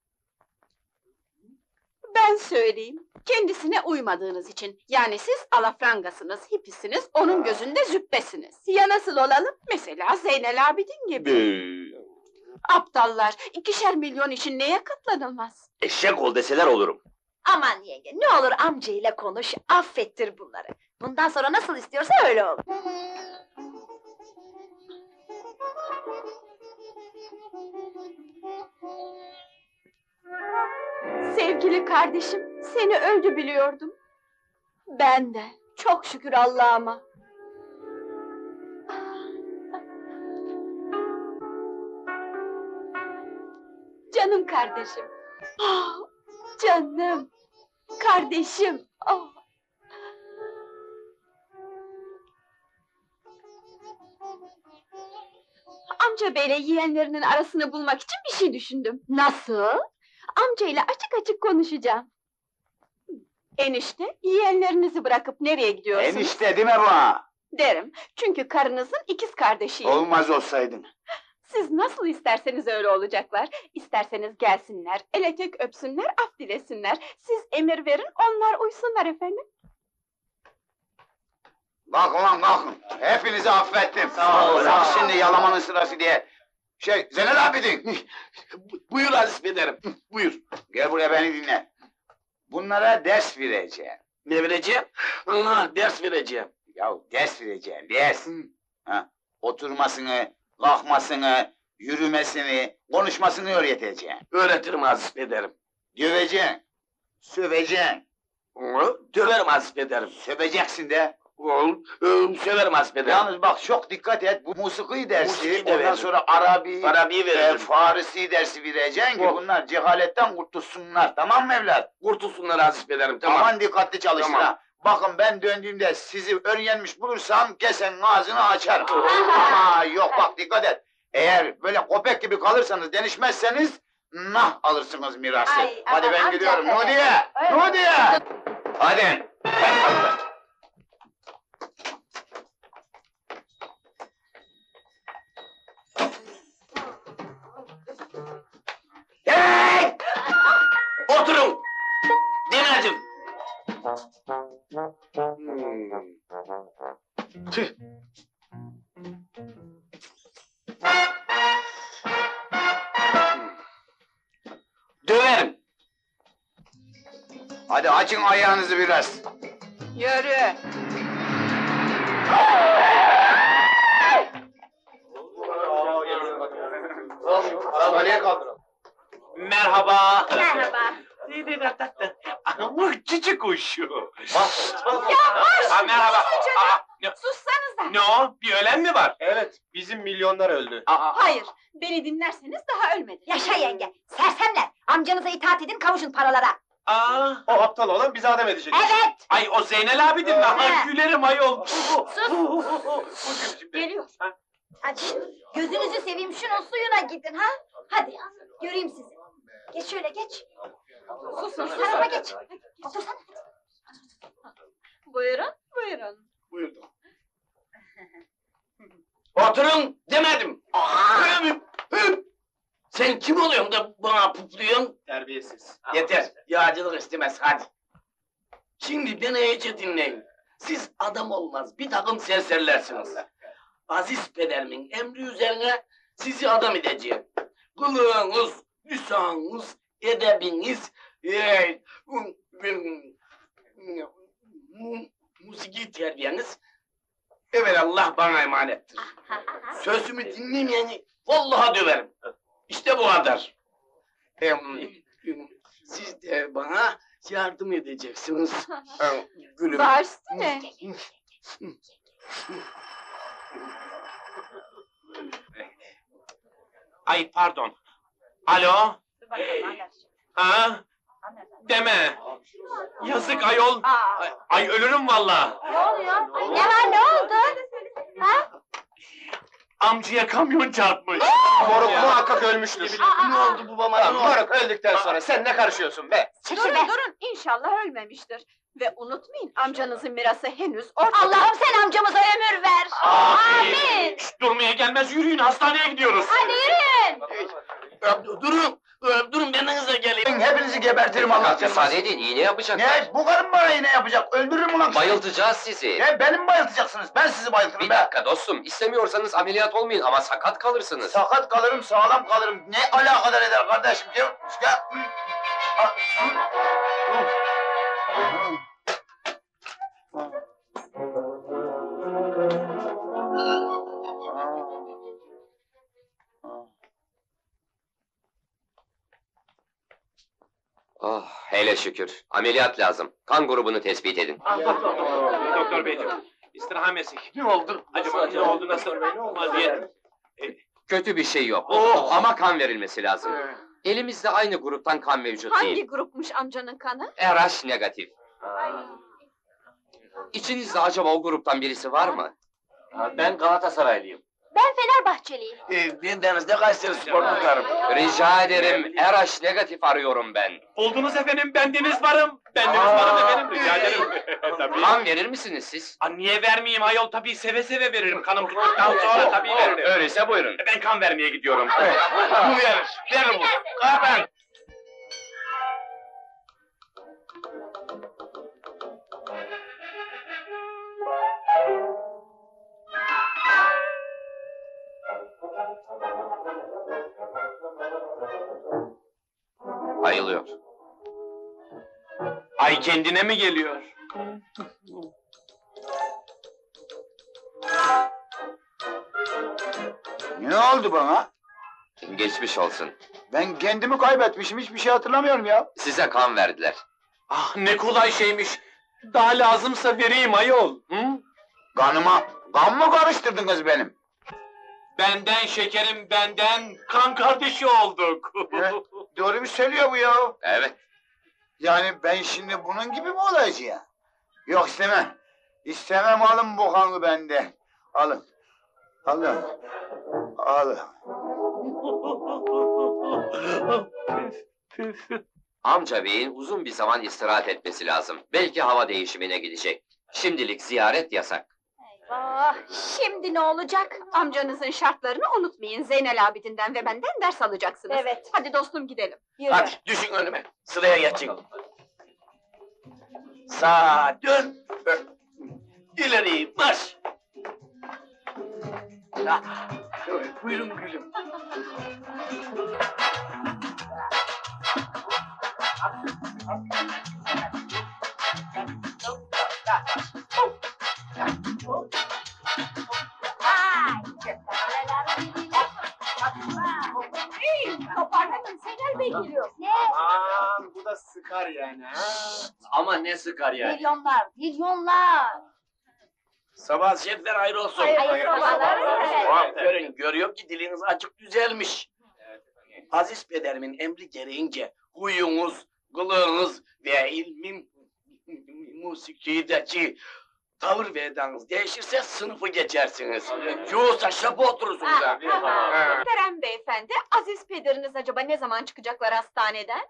Ben söyleyeyim, kendisine uymadığınız için. Yani siz alafrangasınız, hippisiniz, onun gözünde züppesiniz. Ya nasıl olalım? Mesela Zeynel Abidin gibi. Aptallar, ikişer milyon için neye katlanılmaz? Eşek ol deseler olurum. Aman yenge, ne olur amcayla konuş, affettir bunları. Bundan sonra nasıl istiyorsa öyle olur. Sevgili kardeşim, seni öldü biliyordum. Ben de, çok şükür Allah'ıma. Canım kardeşim. Ah, canım. Kardeşim. Ah. Amca beyle yeğenlerinin arasını bulmak için bir şey düşündüm. Nasıl? Amcayla açık açık konuşacağım. Enişte, yeğenlerinizi bırakıp nereye gidiyorsunuz? Enişte değil mi bu? Derim, çünkü karınızın ikiz kardeşiyim. Olmaz olsaydın. Siz nasıl isterseniz öyle olacaklar. İsterseniz gelsinler, ele tek öpsünler, af dilesinler. Siz emir verin, onlar uysunlar efendim. Kalkın lan kalkın. Hepinizi affettim. Sağ ol, Bırak sağ ol. şimdi yalamanın sırası diye. Şey, Zeynel abidin. Buyur hasip ederim. Buyur. Gel buraya beni dinle. Bunlara ders vereceğim. Ne vereceğim? Allah ders vereceğim. Ya ders vereceğim, ders. Ha, oturmasını, kalkmasını, yürümesini, konuşmasını öğreteceğim. Öğretirim hasip ederim. Döveceksin, söveceksin. Döverim hasip ederim. Söveceksin de. Oğlum, ıı, Söverim hasip ederim. Yalnız bak çok dikkat et, bu musiki dersi, Musiki de ondan veririm. sonra Arabi, Arabi'yi e, veririm. Farisi dersi vereceksin ki Oh. bunlar cehaletten kurtulsunlar, tamam mı evlat? Kurtulsunlar hasip ederim. Tamam. Aman dikkatli çalışın Tamam. ha. Bakın ben döndüğümde sizi önyenmiş bulursam kesenin ağzını açarım. Ama yok bak dikkat et. Eğer böyle köpek gibi kalırsanız, denişmezseniz nah alırsınız mirası. Ay, Hadi aman ben amca, gidiyorum. evet. Nudiye! Öyle. Nudiye! Hadi. Ben kalırım. Hey! Oturun! Dinacım! Tüh! Döverim! Hadi açın ayağınızı biraz. Yürü. Arabayı kaldıralım. Merhaba. Merhaba. Ama cici kuşu. Yavaş! Ha, merhaba. Aa, ne, Sussanıza! ne o? Bir ölen mi var? Evet, bizim milyonlar öldü. Aa, Hayır, beni dinlerseniz daha ölmedi. Yaşa yenge, sersemler! Amcanıza itaat edin, kavuşun paralara! aa. O aptal olan bize adam edecek. Evet! Ay o Zeynel abi değil mi? Ay He. gülerim ayol. Geliyor. Hadi, gözünüzü seveyim, şunun suyuna gidin ha! Hadi, göreyim sizi. Geç şöyle, geç. Susun, Bu tarafa geç. Otursana. Buyurun, buyurun. Buyurun. Oturun demedim! Sen kim oluyorsun da bana pupluyorsun? Terbiyesiz. Yeter, yağcılık istemez, hadi. Şimdi beni iyice dinleyin. Siz adam olmaz, bir takım serserilersiniz. Aziz pederimin emri üzerine sizi adam edeceğim. Kılığınız, lisanınız, edebiniz, e, musiki terbiyeniz, evelallah bana emanettir. Sözümü dinlemeyeni vallahi döverim. İşte bu kadar. Em, Siz de bana yardım edeceksiniz. Em, Gülüm. Baş üstüne. Ay pardon. Alo? Ha? Deme. Yazık ayol. Ay, ay ölürüm valla. Ne oluyor? Ne var, ne oldu? Ha? Amcaya kamyon çarpmış. Moruk muhakkak ölmüştür. Ne oldu babama? Lan Ne oldu? moruk öldükten sonra sen ne karışıyorsun be? Çekil Durun, be! durun, inşallah ölmemiştir. Ve unutmayın, amcanızın mirası henüz ortada. Allah'ım sen amcamıza ömür ver! Amin! Şşt, durmaya gelmez yürüyün hastaneye gidiyoruz. Hadi yürüyün! Ö, Durun, ö, durun yanınıza geleyim. Hepinizi gebertirim Allah Fakat müsaade cezası. edin, iğne yapacaklar. Ne? Bu karın bana iğne yapacak. Öldürürüm ulan. Bayıltacağız sizi. Ne? Beni mi bayıltacaksınız? Ben sizi bayıltırım Bir be. dakika dostum, istemiyorsanız ameliyat olmayın ama sakat kalırsınız. Sakat kalırım, sağlam kalırım. Ne alakadar eder kardeşim? Gel. Gel. Oh, hele şükür. Ameliyat lazım. Kan grubunu tespit edin. Doktor beyciğim. İstirham etsek. Ne oldu? Acaba ne oldu nasıl? Vaziyet. Kötü bir şey yok. Oh! Ama kan verilmesi lazım. Elimizde aynı gruptan kan mevcut Hangi değil. grupmuş amcanın kanı? R H negatif. İçinizde acaba o gruptan birisi var mı? Ben Galatasaraylıyım. Ben Fenerbahçeliyim. Ee, ben Deniz'de Kayseri Spor tutarım. Rica ederim, R H negatif arıyorum ben. Buldunuz efendim, bendeniz varım. Bendeniz varım efendim, rica ederim. Tabii. Kan verir misiniz siz? Aa, niye vermeyeyim ayol? Tabii seve seve veririm. Kanım tuttuktan sonra tabii veririm. Öyleyse buyurun. Ben kan vermeye gidiyorum. Bu verir, veririm bu. Aa, ben. Ayılıyor. Ay kendine mi geliyor? Ne oldu bana? Geçmiş olsun. Ben kendimi kaybetmişim. Hiçbir şey hatırlamıyorum ya. Size kan verdiler. Ah ne kolay şeymiş. Daha lazımsa vereyim ayol. Hı? Kanıma, kan mı karıştırdınız benim? Benden şekerim benden, kan kardeşi olduk. Ne? Doğru mu söylüyor bu ya? Evet. Yani ben şimdi bunun gibi mi olacağım? Yok istemem. İstemem, alın bu kanı benden. Alın. Alın. Alın. Amca beyin uzun bir zaman istirahat etmesi lazım. Belki hava değişimine gidecek. Şimdilik ziyaret yasak. Ah, şimdi ne olacak? Amcanızın şartlarını unutmayın. Zeynel Abidin'den ve benden ders alacaksınız. Evet. Hadi dostum gidelim. Yürü. Hadi düşün önüme. Sıraya geçin. Sağa dön. Ö- İleri marş. Ah, evet, buyurun gülüm. Toparlanın Zeynel Bey geliyor. Ne? Aman bu da sıkar yani ha. Ama ne sıkar yani. Milyonlar, milyonlar. Sabah şefler hayır olsun. Hayır sabahlar. Aferin, görüyorum ki diliniz açık düzelmiş. Aziz pederimin emri gereğince huyunuz, kılığınız ve ilmin musikideki tavır ve edanız değişirse sınıfı geçersiniz. Yoksa şapa oturursunuz ha. Ha. Kerem beyefendi, Aziz pederiniz acaba ne zaman çıkacaklar hastaneden?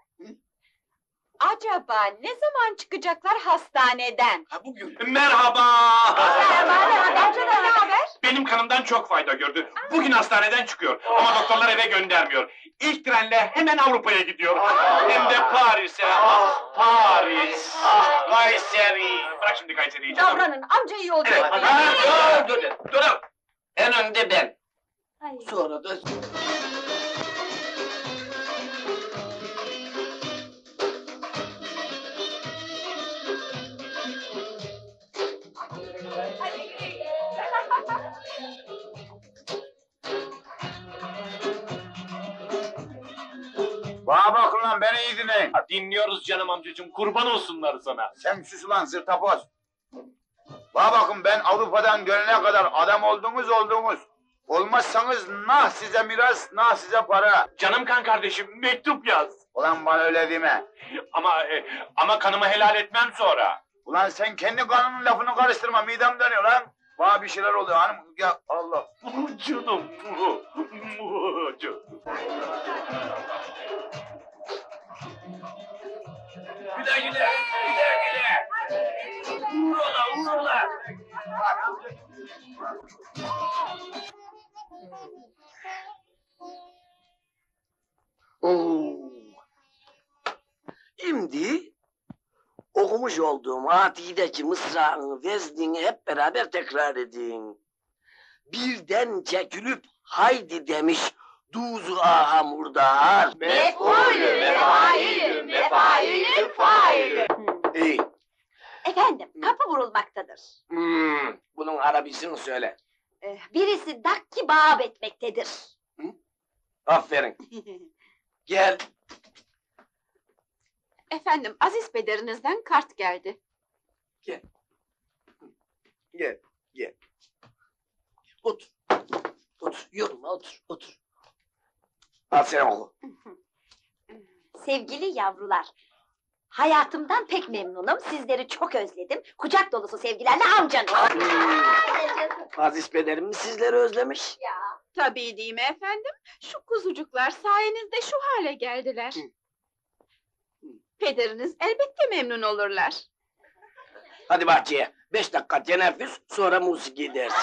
Acaba ne zaman çıkacaklar hastaneden? Ha bugün. Merhaba. Amca da ne haber? Benim kanımdan çok fayda gördü. Bugün hastaneden çıkıyor ama doktorlar eve göndermiyor. İlk trenle hemen Avrupa'ya gidiyor. Hem de Paris'e. Ah Paris. Ah Kayseri. Bırak şimdi Kayseri'yi canım. Davranın, amca iyi olacak. Evet, hadi. Ha, dur, dur, dur. En önde ben. Ay. Sonra da... Bana bakın lan, beni iyi dinleyin. Dinliyoruz canım amcacığım, kurban olsunlar sana. Sen sus ulan zırtapoz. Bana bakın, ben Avrupa'dan dönene kadar adam oldunuz oldunuz. Olmazsanız nah size miras, nah size para. Canım kan kardeşim, mektup yaz. Ulan bana öyle deme. Ama e, ama kanımı helal etmem sonra. Ulan sen kendi kanının lafını karıştırma, midem dönüyor lan. Bana bir şeyler oluyor hanım. Ya Allah. Canım. Canım. Güle güle, güle güle. Vur ola, vur ola. Oo. Şimdi okumuş olduğum Ati'deki mısranın veznini hep beraber tekrar edin. Birden çekilip haydi demiş duzu aha murdar. Mef'ulü, mefailü, mefailü, failü. İyi. Efendim, kapı vurulmaktadır. Hmm, bunun Arabisini söyle. Ee, Birisi dakki bağab etmektedir. Aferin. Gel. Efendim, Aziz pederinizden kart geldi. Gel. Gel. Gel. Otur. Otur. Yorulma otur. Otur. Al sen oku. Sevgili yavrular, hayatımdan pek memnunum, sizleri çok özledim. Kucak dolusu sevgilerle amcanız. Aziz pederim sizleri özlemiş. Tabii değil mi efendim? Şu kuzucuklar sayenizde şu hale geldiler. Pederiniz elbette memnun olurlar. Hadi bahçeye. Beş dakika teneffüs sonra musiki dersi.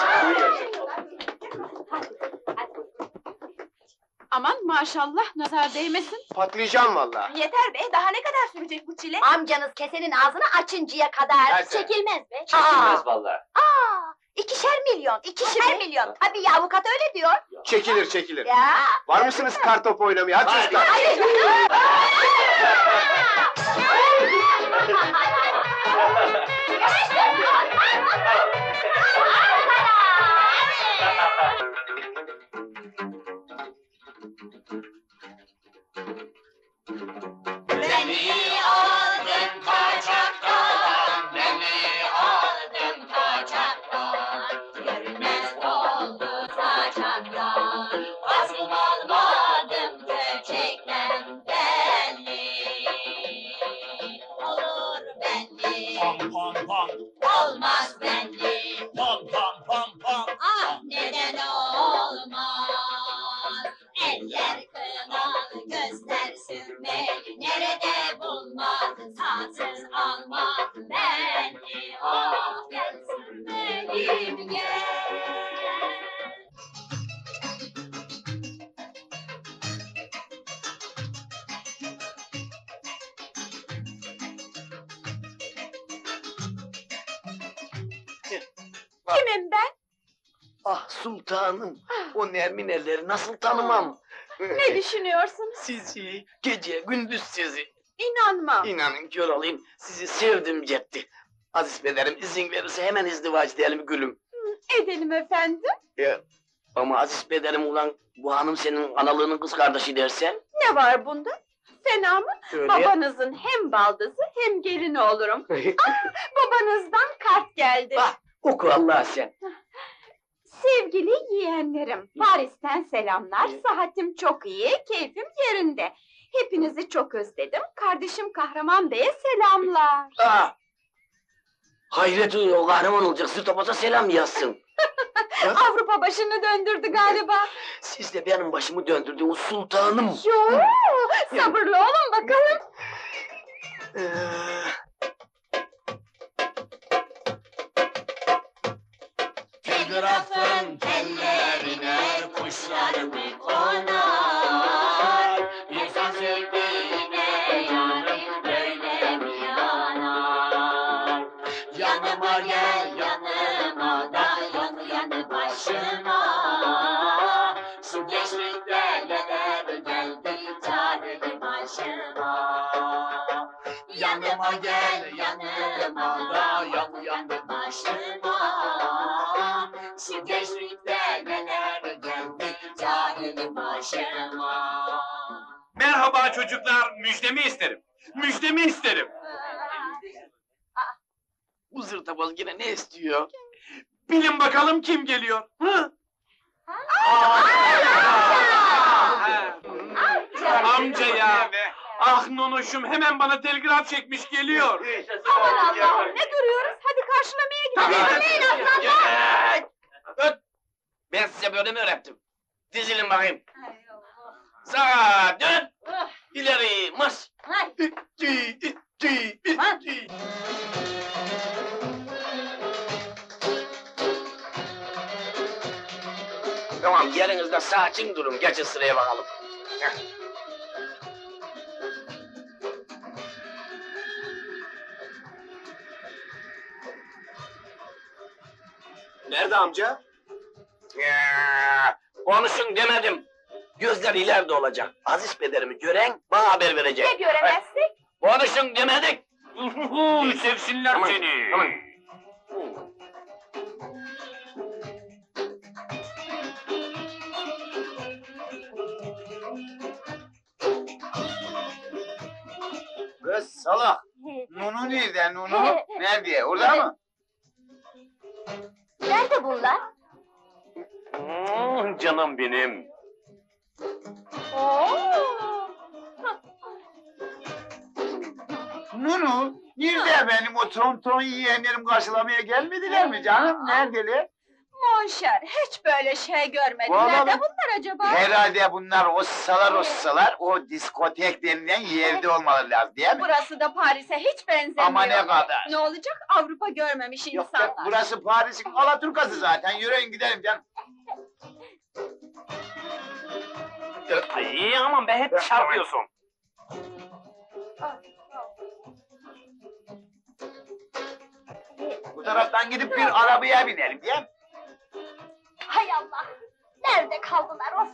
Aman maşallah, nazar değmesin. Patlayacağım vallahi. Yeter be, daha ne kadar sürecek bu çile? Amcanız kesenin ağzını açıncaya kadar. Neyse. Çekilmez be. Çekilmez vallahi. Aa, ikişer milyon, ikişer milyon. Tabii ya, avukat öyle diyor. Çekilir çekilir. Ya. Var mısınız kartop oynamaya? Hadi çocuklar. Hayır. Beni aldın kaçaktan, beni aldın kaçaktan, görünmez oldu saçaktan, vazım almadım gerçekten belli, olur belli. Pam pam pam. neden olmaz? Eller kınalı, gözler sürmeli, nerede bulmadın, satın almadın beni. Oh gel sürmelim gel. Kimim ben? Ah sultanım, o Nermin elleri nasıl tanımam? Ne düşünüyorsunuz? Sizi, gece gündüz sizi. İnanmam. İnanın kör olayım, sizi sevdim cetti. Aziz pederim izin verirse hemen izdivaç edelim gülüm. Edelim efendim. Ya, ama Aziz pederim ulan, bu hanım senin analığının kız kardeşi dersen? Ne var bunda? Fena mı? Öyle. Babanızın hem baldızı hem gelini olurum. Babanızdan kart geldi. Ah, oku Allah sen. Sevgili yeğenlerim, Paris'ten selamlar. Sıhhatim çok iyi, keyfim yerinde. Hepinizi çok özledim. Kardeşim Kahraman Bey'e selamlar. Ah! Hayret o kahraman olacak, Sırtopas'a selam yazsın. Avrupa başını döndürdü galiba. Siz de benim başımı döndürdünüz sultanım. Yo, sabırlı olun bakalım. Ee, Telgrafın tellerine kuşlarımı konar. İnsan sevdiğine yarim böyle mi yanar? Yanıma gel yanıma da yanı yanı başıma. Şu gençlikte neler geldi cahilim başıma. Yanıma gel yanıma da yanı yanı başıma. Şu gençlikte neler geldi cahilim başıma. Merhaba çocuklar, müjdemi isterim. Müjdemi isterim. bu Sırtopaz yine ne istiyor? Bilin bakalım kim geliyor? Hı? Amca ya! Ah nonoşum hemen bana telgraf çekmiş geliyor. Aman Allah'ım, ne duruyoruz? Hadi karşılamaya gidelim. Öt! Ben size böyle mi öğrettim? Dizilin bakayım. Sağa dön! İleri marş! İtti, itti, itti. Tamam, yerinizde sakin durun. Geçin sıraya bakalım. Heh. Nerede amca? Ya, konuşun demedim. Gözler ileride olacak. Aziz pederimi gören bana haber verecek. Ne göremezsek? Konuşun demedik. Sevsinler Aman, seni. aman. Kız salak. Nunu nerede Nunu? Nerede? Orada mı? Nerede bunlar? Hmm, canım benim. Oo. Nunu, nerede benim o tonton yeğenlerim karşılamaya gelmediler mi canım? Neredeler? Monşer, hiç böyle şey görmedim. Vallahi Nerede ben- bunlar acaba? Herhalde bunlar ossalar ossalar o diskotek denilen yerde olmaları lazım değil mi? Burası da Paris'e hiç benzemiyor. Ama ne kadar. Ne olacak? Avrupa görmemiş Yok insanlar. ya, burası Paris'in Alaturkası zaten. Yürüyün gidelim canım. İyi aman be hep çarpıyorsun. Bu taraftan gidip bir arabaya binelim değil mi? Hay Allah! Nerede kaldılar of?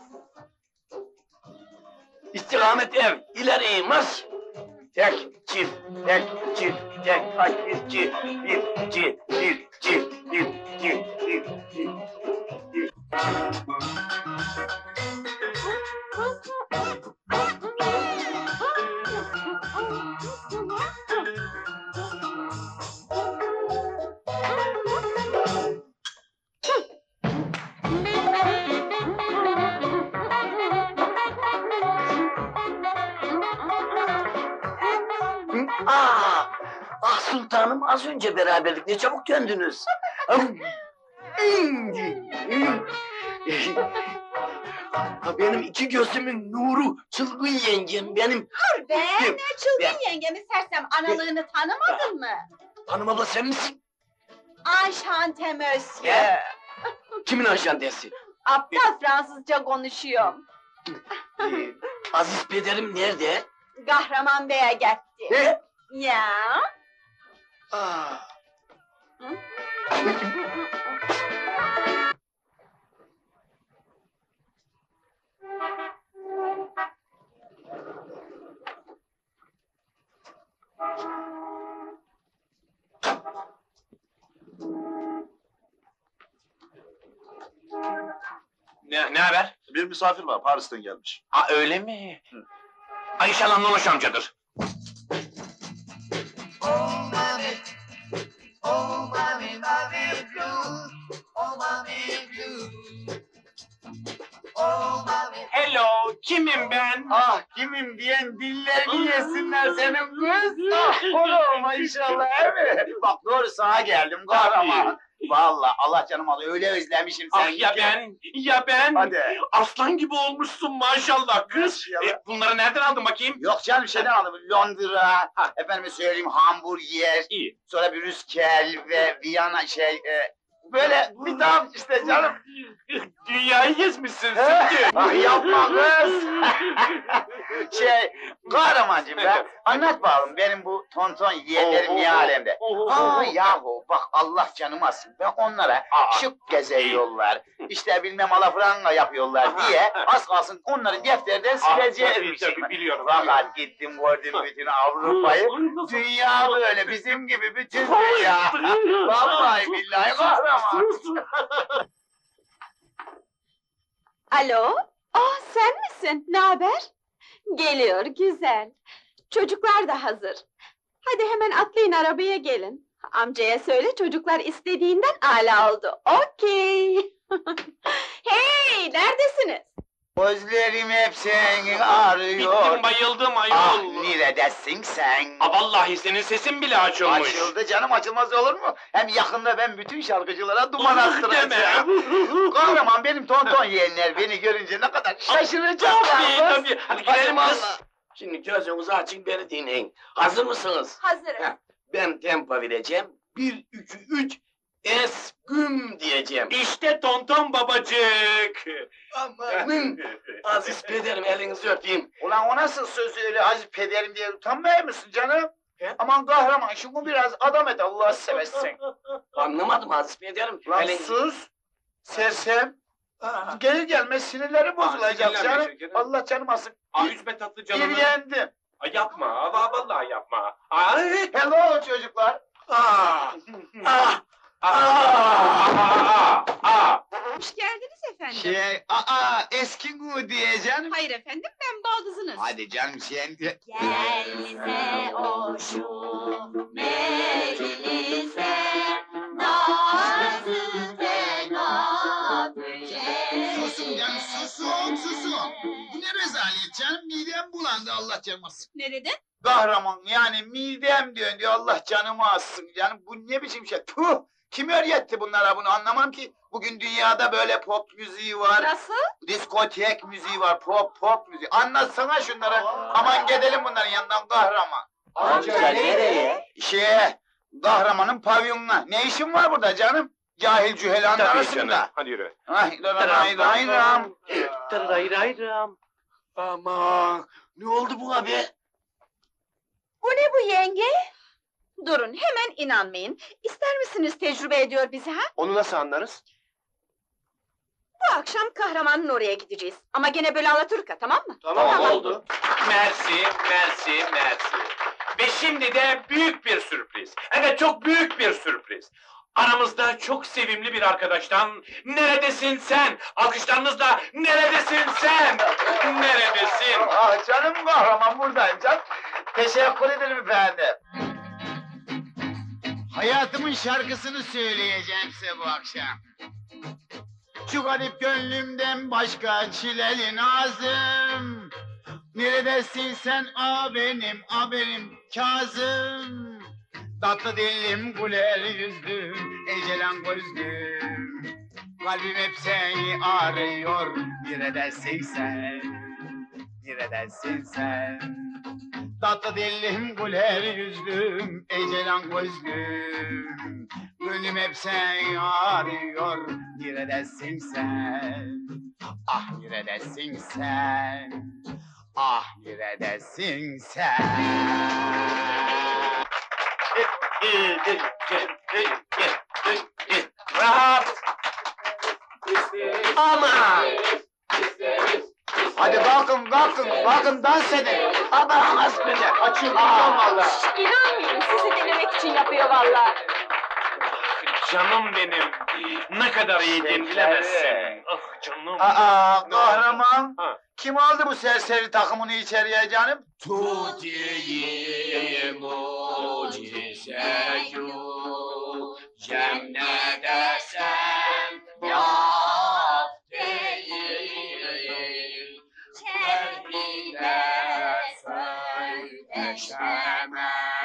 İstikamet ev, ileri marş! Tek, çift, tek, çift, tek, kaç, bir, çift, bir, çift, bir, çift, bir, çift, bir, çift. Aa, ah sultanım az önce beraberdik ne çabuk döndünüz. Hım. Ha, benim iki gözümün nuru, çılgın yengem benim. Dur be, ne çılgın Ben- yengemi sersem analığını tanımadın mı? Hanım abla sen misin? Anşante monsieur. Ya. Kimin aşantesi? Aptal Fransızca konuşuyorum. Ee, Aziz pederim nerede? Kahraman Bey'e gitti. Ne? Ya. Aa. Ne, ne haber? Bir misafir var, Paris'ten gelmiş. Ha öyle mi? Ay inşallah Nonoş amcadır. Hello, kimim ben? Ah kimim diyen dillerini yesinler senin kız. Ah oğlum maşallah evet. Bak doğru sana geldim kahraman. Vallahi Allah canım alıyor öyle özlemişim Ah seni. ya ben, ya ben. Hadi. Aslan gibi olmuşsun maşallah kız. Maşallah. E, bunları nereden aldın bakayım? Yok canım şeyden aldım Londra, efendim söyleyeyim Hamburger, İyi. sonra Brüssel ve Viyana şey e, böyle bir tam işte canım. Dünyayı gezmişsin He? Sıtkı. Ah yapma kız. şey kahramancığım ben anlat bakalım benim bu tonton yeğenlerim ne alemde. Aa yahu bak Allah canımı alsın ben onlara Aa. şık geziyorlar işte bilmem alafranga yapıyorlar diye az kalsın onları defterden sileceğim. Tabii biliyorum. Fakat gittim gördüm bütün Avrupa'yı dünya böyle bizim gibi bütün dünya. Vallahi billahi kahraman. Alo? Ah sen misin? Ne haber? Geliyor güzel. Çocuklar da hazır. Hadi hemen atlayın arabaya gelin. Amcaya söyle çocuklar istediğinden âlâ oldu. Okey. Hey neredesiniz? Gözlerim hep seni arıyor. Bittim bayıldım Ah ayol. neredesin sen? Aa, vallahi senin sesin bile açılmış. Açıldı canım açılmaz olur mu? Hem yakında ben bütün şarkıcılara duman Ah, attıracağım. deme. Kahraman benim tonton yeğenler beni görünce ne kadar şaşıracaklar Tabii kız. tabii. Hadi gidelim Hadi kız. vallahi. Şimdi gözünüzü açın beni dinleyin. Hazır mısınız? Hazırım. Heh. Ben tempo vereceğim. Bir, iki, üç. Esküm diyeceğim. İşte tonton babacık. Amanın. Aziz pederim elinizi öpeyim. Ulan o nasıl söz öyle Aziz pederim diye utanmıyor musun canım? He? Aman kahraman şunu biraz adam et Allah'ı seversen. Anlamadım Aziz pederim. Lan Elin- sus. Sersem. Aa, Gelir gelmez sinirleri bozulacak sinirlenme canım. şekerim. Allah canım alsın. Aa, üzme tatlı canımı. Bir yendim. Ay, yapma. Aa, vallahi yapma. Ay. Hello çocuklar. ah, ah, Aa, aa, aa. Hoş geldiniz efendim. Şey, aa eski mu diyeceksin? Hayır efendim, ben baldızınız. Hadi canım sen de. Gelse o şu meclise nazı fena böcek. Susun canım susun susun. Bu ne rezalet canım midem bulandı Allah canımı alsın. Nerede? Kahraman yani midem döndü Allah canımı alsın. Yani bu ne biçim şey? Puh! Kim öğretti bunlara bunu anlamam ki. Bugün dünyada böyle pop müziği var. Nasıl? Diskotek müziği var. Pop pop müziği. Anlatsana şunlara. Aman gidelim bunların yanından kahraman. Amca nereye? Şey, kahramanın pavyonuna. Ne işin var burada canım? Cahil cühelan Tabii arasında. canım. Hadi yürü. Ay ray ray ram. Tırayırayram. Aman, ne oldu buna be? Bu ne bu yenge? Durun hemen inanmayın. İster misiniz tecrübe ediyor bizi ha? Onu nasıl anlarız? Bu akşam kahramanın oraya gideceğiz. Ama gene böyle Alaturka tamam mı? Tamam, oldu. Mersi, mersi, mersi. Ve şimdi de büyük bir sürpriz. Evet, çok büyük bir sürpriz. Aramızda çok sevimli bir arkadaştan neredesin sen? Alkışlarınızla neredesin sen? Neredesin? Ah canım kahraman buradayım canım. Teşekkür ederim efendim. Hayatımın şarkısını söyleyeceğim size bu akşam. Şu garip gönlümden başka çileli nazım. Neredesin sen a benim, a benim Kazım. Tatlı dilim güler yüzlüm, ecelen gözlüm. Kalbim hep seni arıyor. Neredesin sen? Neredesin sen? Tatlı dilim, güler yüzlüm, ecelen gözlüm. Gönlüm hep seni arıyor. Neredesin sen? Ah neredesin sen? Ah neredesin sen? Rahat! Ama! Hadi kalkın kalkın kalkın dans edin. Adam hasbine! Açın valla! İnanmıyorum, sizi denemek için yapıyor vallahi. Canım benim! Ne kadar iyiydin bilemezsin! Ah canım! Aa kahraman. Ha. Kim aldı bu serseri takımını içeriye canım? Tutiyi mucizeyu Cem ne desem laf değil Kendine söyleşemem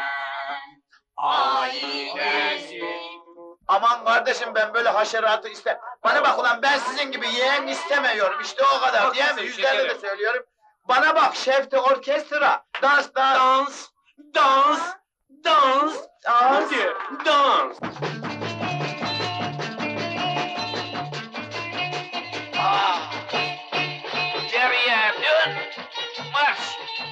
Ailesi Aman kardeşim ben böyle haşeratı iste. Bana bak ulan ben sizin gibi yeğen istemiyorum. İşte o kadar değil mi? Haklısın Yüzlerle de şekerim. söylüyorum. Bana bak şefte orkestra. Dans dans. Dans! Dans! Dans! Dans. Hadi! Dans! Ah! Geriye dön! Marş!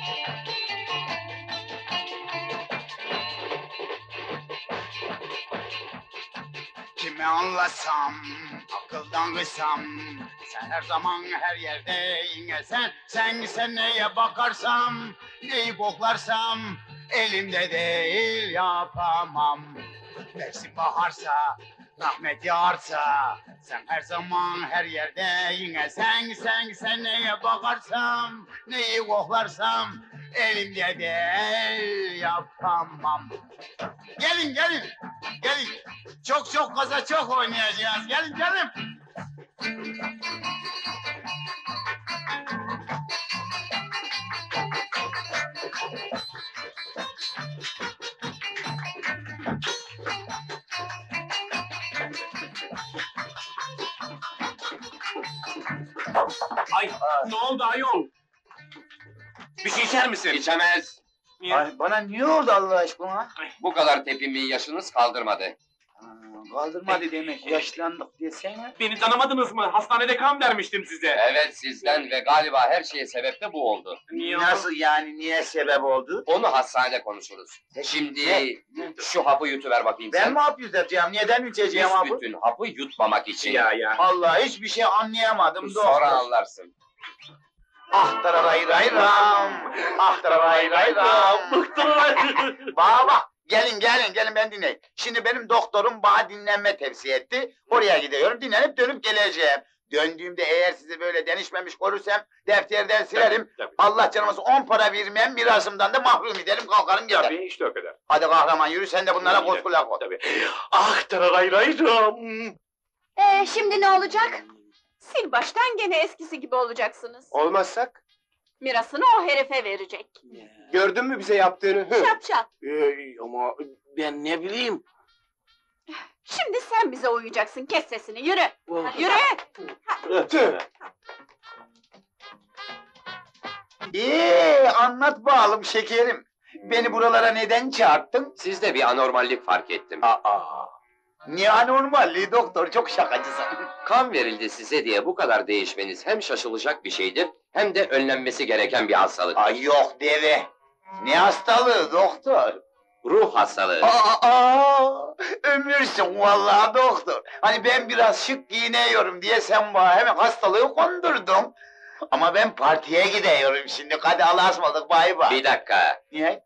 Kimi anlasam, akıldan kıysam. Sen her zaman her yerde yine sen. Sen sen neye bakarsam, neyi koklarsam. Elimde değil yapamam. Mevsim baharsa, rahmet yağarsa. Sen her zaman her yerde yine sen sen sen neye bakarsam. Neyi koklarsam. Elimde değil yapamam. Gelin gelin. Gelin. Çok çok kaza çok oynayacağız. Gelin gelin. Ay! Ne oldu ayol? Bir şey içer misin? İçemez. Niye? Ay, bana niye oldu Allah aşkına? Bu kadar tepinmeyi yaşınız kaldırmadı. Ha, kaldırmadı demek yaşlandık desene. Beni tanımadınız mı? Hastanede kan vermiştim size. Evet sizden ve galiba her şeye sebep de bu oldu. Niye? Nasıl yani niye sebep oldu? Onu hastanede konuşuruz. Şimdi şu hapı yutuver bakayım Ben sen. mi hap yüzeceğim? Neden içeceğim hapı? Büsbütün hapı yutmamak için. Ya ya. Allah hiçbir şey anlayamadım. Sonra doktor. anlarsın. Ah tararay ray ram. Ah tararay ray ram. Bana bak. Gelin gelin gelin ben dinleyin. Şimdi benim doktorum bana dinlenme tavsiye etti. Oraya gidiyorum dinlenip dönüp geleceğim. Döndüğümde eğer sizi böyle denişmemiş görürsem defterden silerim. Tabii. Allah canıma on para vermem mirasımdan da mahrum ederim kalkarım giderim. Tabii işte o kadar. Hadi kahraman yürü sen de bunlara Yürü. koz kulak ol. Tabii. Ah tararayrayram. Ee, şimdi ne olacak? Sil baştan gene eskisi gibi olacaksınız. Olmazsak? Mirasını o herife verecek. Gördün mü bize yaptığını? Hı. Şap şap. Ee, ama ben ne bileyim. Şimdi sen bize uyacaksın. Kes sesini. Yürü. Yürü. Tüh. Ee, anlat bakalım şekerim. Beni buralara neden çağırttın? Sizde bir anormallik fark ettim. Aa, niye anormalli doktor çok şakacısın. Kan verildi size diye bu kadar değişmeniz hem şaşılacak bir şeydir hem de önlenmesi gereken bir hastalık. Ay yok deve. Ne hastalığı doktor? Ruh hastalığı. Aa, aa, ömürsün vallahi doktor. Hani ben biraz şık giyiniyorum diye sen bana hemen hastalığı kondurdun. Ama ben partiye gidiyorum şimdi. Hadi Allah'a ısmarladık bay bay. Bir dakika. Niye?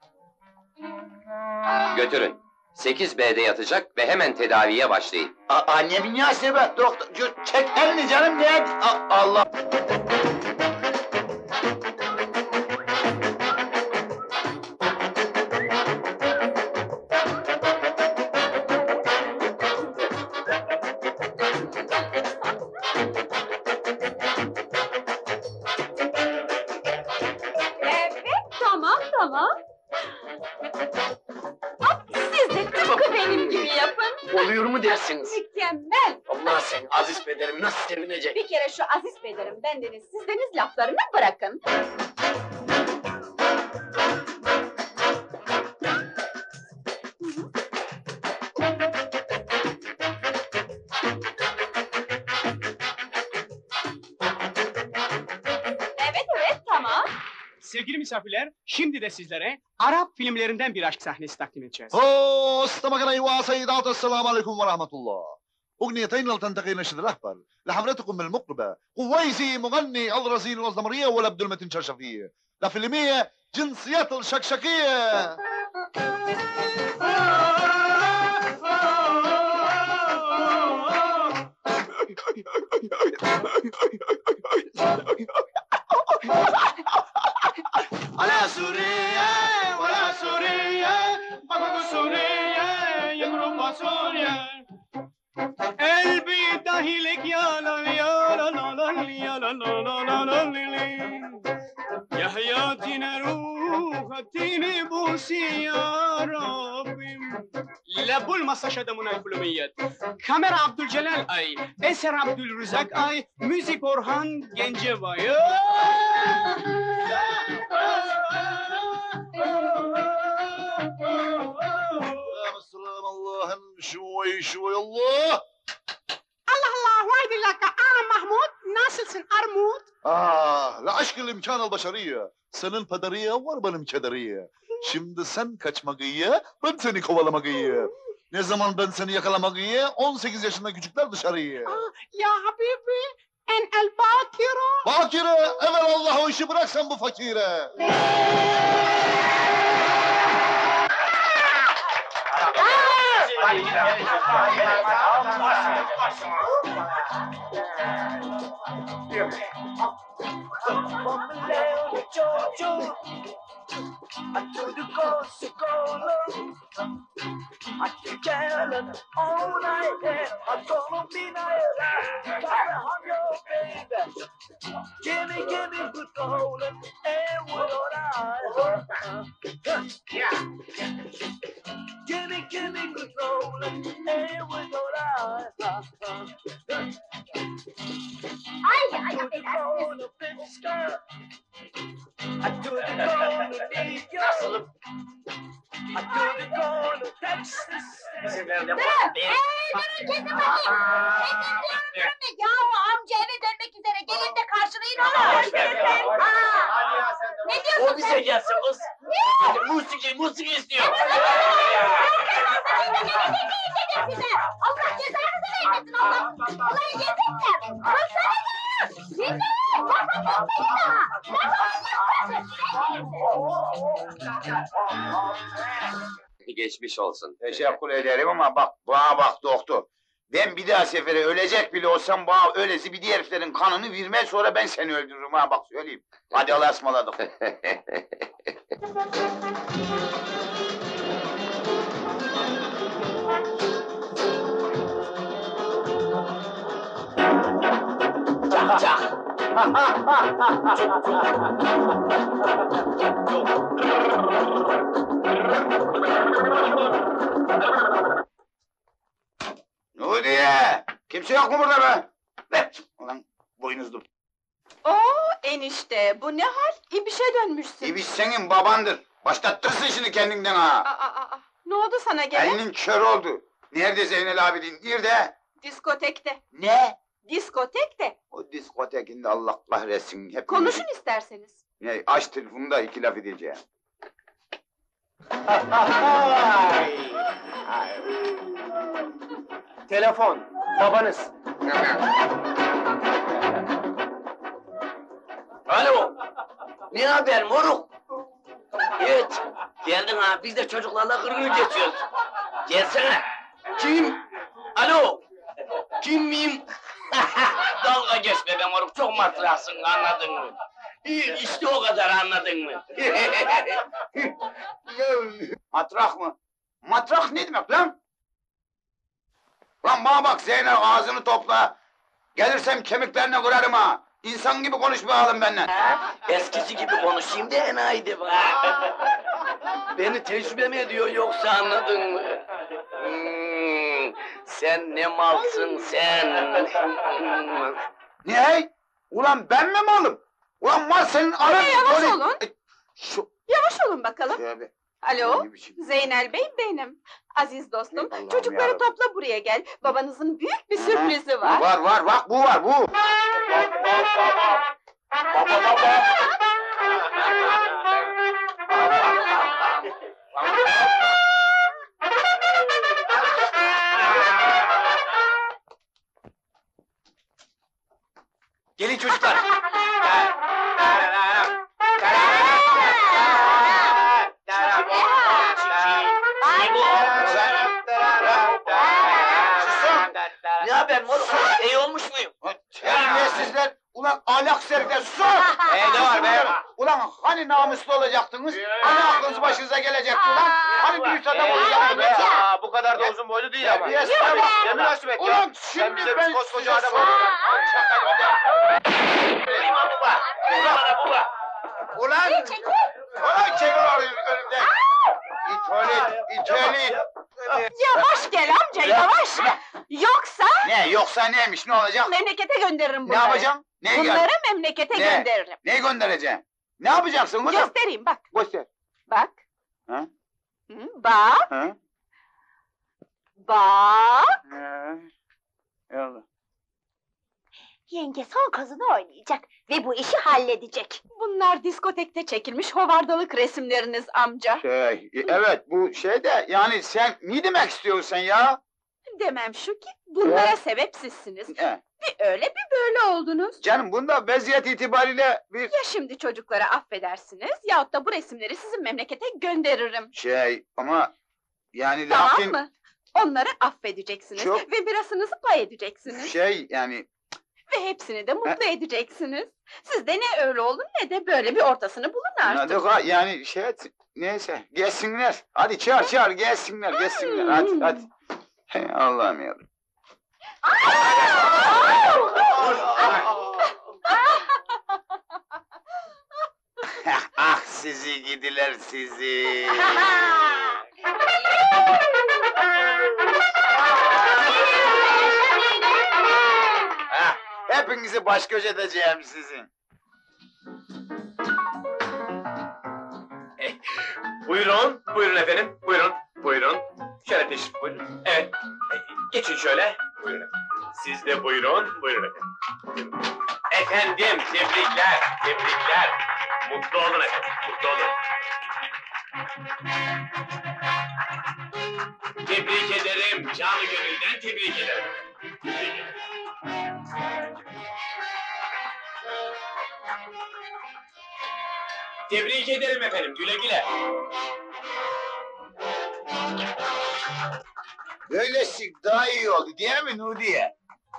Götürün. sekiz B'de yatacak ve hemen tedaviye başlayın. Aa, ne münasebet doktor. Ç- Çek elini canım ne? A- Allah. Evet, tamam tamam. Siz de tıpkı benim gibi yapın. Oluyor mu dersiniz? Mükemmel. Allah sen Aziz pederim nasıl sevinecek? Bir kere şu Aziz pederim bendeniz sizdeniz laflarını bırakın. Evet evet tamam. Sevgili misafirler, şimdi de sizlere Arap filmlerinden bir aşk sahnesi takdim edeceğiz. اوه استمعنا ايها سيدات السلام عليكم ورحمه الله. اغنيتين لتنتقي نشيد الاحمر لحفلتكم المقربه قويسي مغني الرزين والزمريه ولبد المتن شرشفيه لفيلميه جنسيات الشكشكيه. على سوريا ولا سوريا بابا سوريا يمرق سوريا قلبي داهلك يا لا يا لا لا لا يا لا لا لا لا لا يا حياتي روحتيني بوسي يا ربي لابو المساجد من الفلوميات كاميرا عبد الجلال اي اثر عبد الرزاق اي موسيقى orhan Gencebay. السلام الله شوي شوي الله. Allah Allah vaydi laka aa Mahmut nasılsın armut? آه لا أشكي الإمكان البشرية. Senin pederiye var benim kederiye. Şimdi sen kaçmakıya, ben seni kovalamakıya. Ne zaman ben seni yakalamakıya, on sekiz yaşında küçükler dışarıya. Ya Habibi en el bakiro. Bakire, evvel Allah o işi bırak sen bu fakire. Gimme, gimme good golden, and we're gonna Gimme, gimme good golden, and we're gonna Ay ay I do the gonna need you. I do the gonna Texas. Durun! Ey durun kesin bakayım! Kesin diyorum durun! Yahu amca eve dönmek üzere gelin de karşılayın onu! Boş ver ya. Aa! Ne diyorsun O bize sen? gelsin kız. Musiki, musiki istiyor. Size! Allah cezanızı vermesin Allah! Ulan yedikler! Baksana ya! Yedik! Bakın bakmayın daha! Geçmiş olsun. Teşekkür ederim ama bak, bana bak doktor. Ben bir daha sefere ölecek bile olsam bana öylesi bir diğer heriflerin kanını vermez sonra ben seni öldürürüm ha bak söyleyeyim. Hadi Allah'a ısmarladık. Çak çak. Nudiye! Kimse yok mu burada be? Ver! Ulan boynuzlu. Oo enişte bu ne hal? İbişe dönmüşsün. İbiş senin babandır. Başlattırsın şimdi kendinden ha. Aa, aa, aa. Ne oldu sana gene? Elinin kör oldu. Nerede Zeynel abidin? Nerede? Diskotekte. Ne? Diskotekte. O diskotekinde Allah kahretsin. Hep Konuşun isterseniz. Ne? Aç telefonu da iki laf edeceğim. Telefon, babanız. Alo. Ne haber moruk? Evet. Geldin ha. Biz de çocuklarla kırgın geçiyoruz. Gelsene. Kim? Alo. Kim miyim? Dalga geçme be moruk. Çok matrahsın anladın mı? İyi, İşte o kadar anladın mı? Matrak mı? Matrak ne demek lan? Lan bana bak Zeynep ağzını topla. Gelirsem kemiklerine kırarım ha. İnsan gibi konuş bakalım benden. Eskisi gibi konuşayım da enaydi be. Beni tecrübe mi ediyor yoksa anladın mı? Hmm, Sen ne malsın sen? Ne? Ulan ben mi malım? Ulan mal senin aran... yavaş Böyle- olun. E, Şu... Yavaş olun bakalım. Tövbe. Alo, Ne biçim- Zeynel Bey benim. Aziz dostum, Allah'ım çocukları yarabbim. topla buraya gel. Babanızın büyük bir Hı hı. sürprizi var. Var var bak bu var bu. Gelin çocuklar. Ne haber moruk? İyi olmuş muyum? Terbiyesizler. Ulan ahlak herifler sus! Ee, ne var be? Ulan hani namuslu olacaktınız? Hani aklınız başınıza gelecekti ulan? Hani dürüst adam olacaktınız? Aa, bu kadar da uzun boylu değil ama. Terbiyesiz ama. Ne münasebet ya? Ulan Sen şimdi bize ben biz koskoca size adam sorarım. İmam baba. Baba baba. Ulan! Ulan çekil oraya önümden! İtolit, itolit! Yavaş gel amca, Ya- yavaş! Yoksa Ne yoksa neymiş ne olacak? memlekete gönderirim Ne bunları. yapacağım? Ne Bunları memlekete Ne? gönderirim. Ne göndereceğim? Ne yapacaksın kızım? Göstereyim bak, Göster. bak. Ha? Hı, bak, Ha? bak. Ha? Yallah. Yenge son kozunu oynayacak ve bu işi halledecek. Bunlar diskotekte çekilmiş hovardalık resimleriniz amca. Şey, evet bu şey de yani sen ne demek istiyorsun sen ya? Demem şu ki, bunlara Ya. sebep sizsiniz. He. Bir öyle bir böyle oldunuz. Canım bunda vaziyet itibariyle bir Ya şimdi çocuklara affedersiniz, yahut da bu resimleri sizin memlekete gönderirim. şey ama yani Tamam lakin mı? Onları affedeceksiniz Çok- ve birasınızı pay edeceksiniz. şey yani Ve hepsini de mutlu edeceksiniz. Siz de ne öyle olun ne de böyle bir ortasını bulun artık. Nadıka yani şey et, neyse gelsinler. Hadi çağır çağır gelsinler gelsinler hadi hadi. Hey Allah'ım ya. Ah sizi gidiler sizi. Hah, hepinizi baş göz edeceğim sizin. Buyurun, buyurun efendim, buyurun, buyurun. Şöyle teşrif buyurun. Evet, e, geçin şöyle. Buyurun efendim. Siz de buyurun, buyurun efendim. Buyurun. Efendim, tebrikler, tebrikler. Mutlu olun efendim, mutlu olun. Tebrik ederim, canı gönülden tebrik ederim. Tebrik ederim. Tebrik ederim efendim, güle güle. Böylesi daha iyi oldu değil mi Nudiye?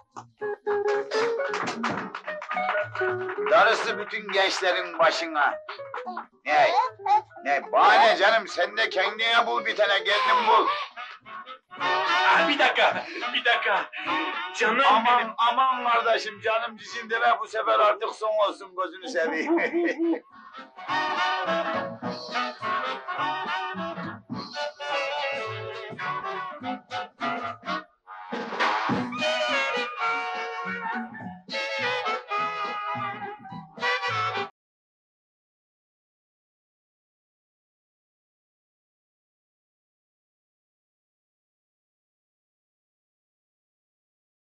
Darısı bütün gençlerin başına. Ne? Ne? Bahane canım sen de kendine bul bir tane kendin bul. Ah, bir dakika, bir dakika. Canım benim. Aman aman kardeşim canım cicim deme bu sefer artık son olsun gözünü seveyim.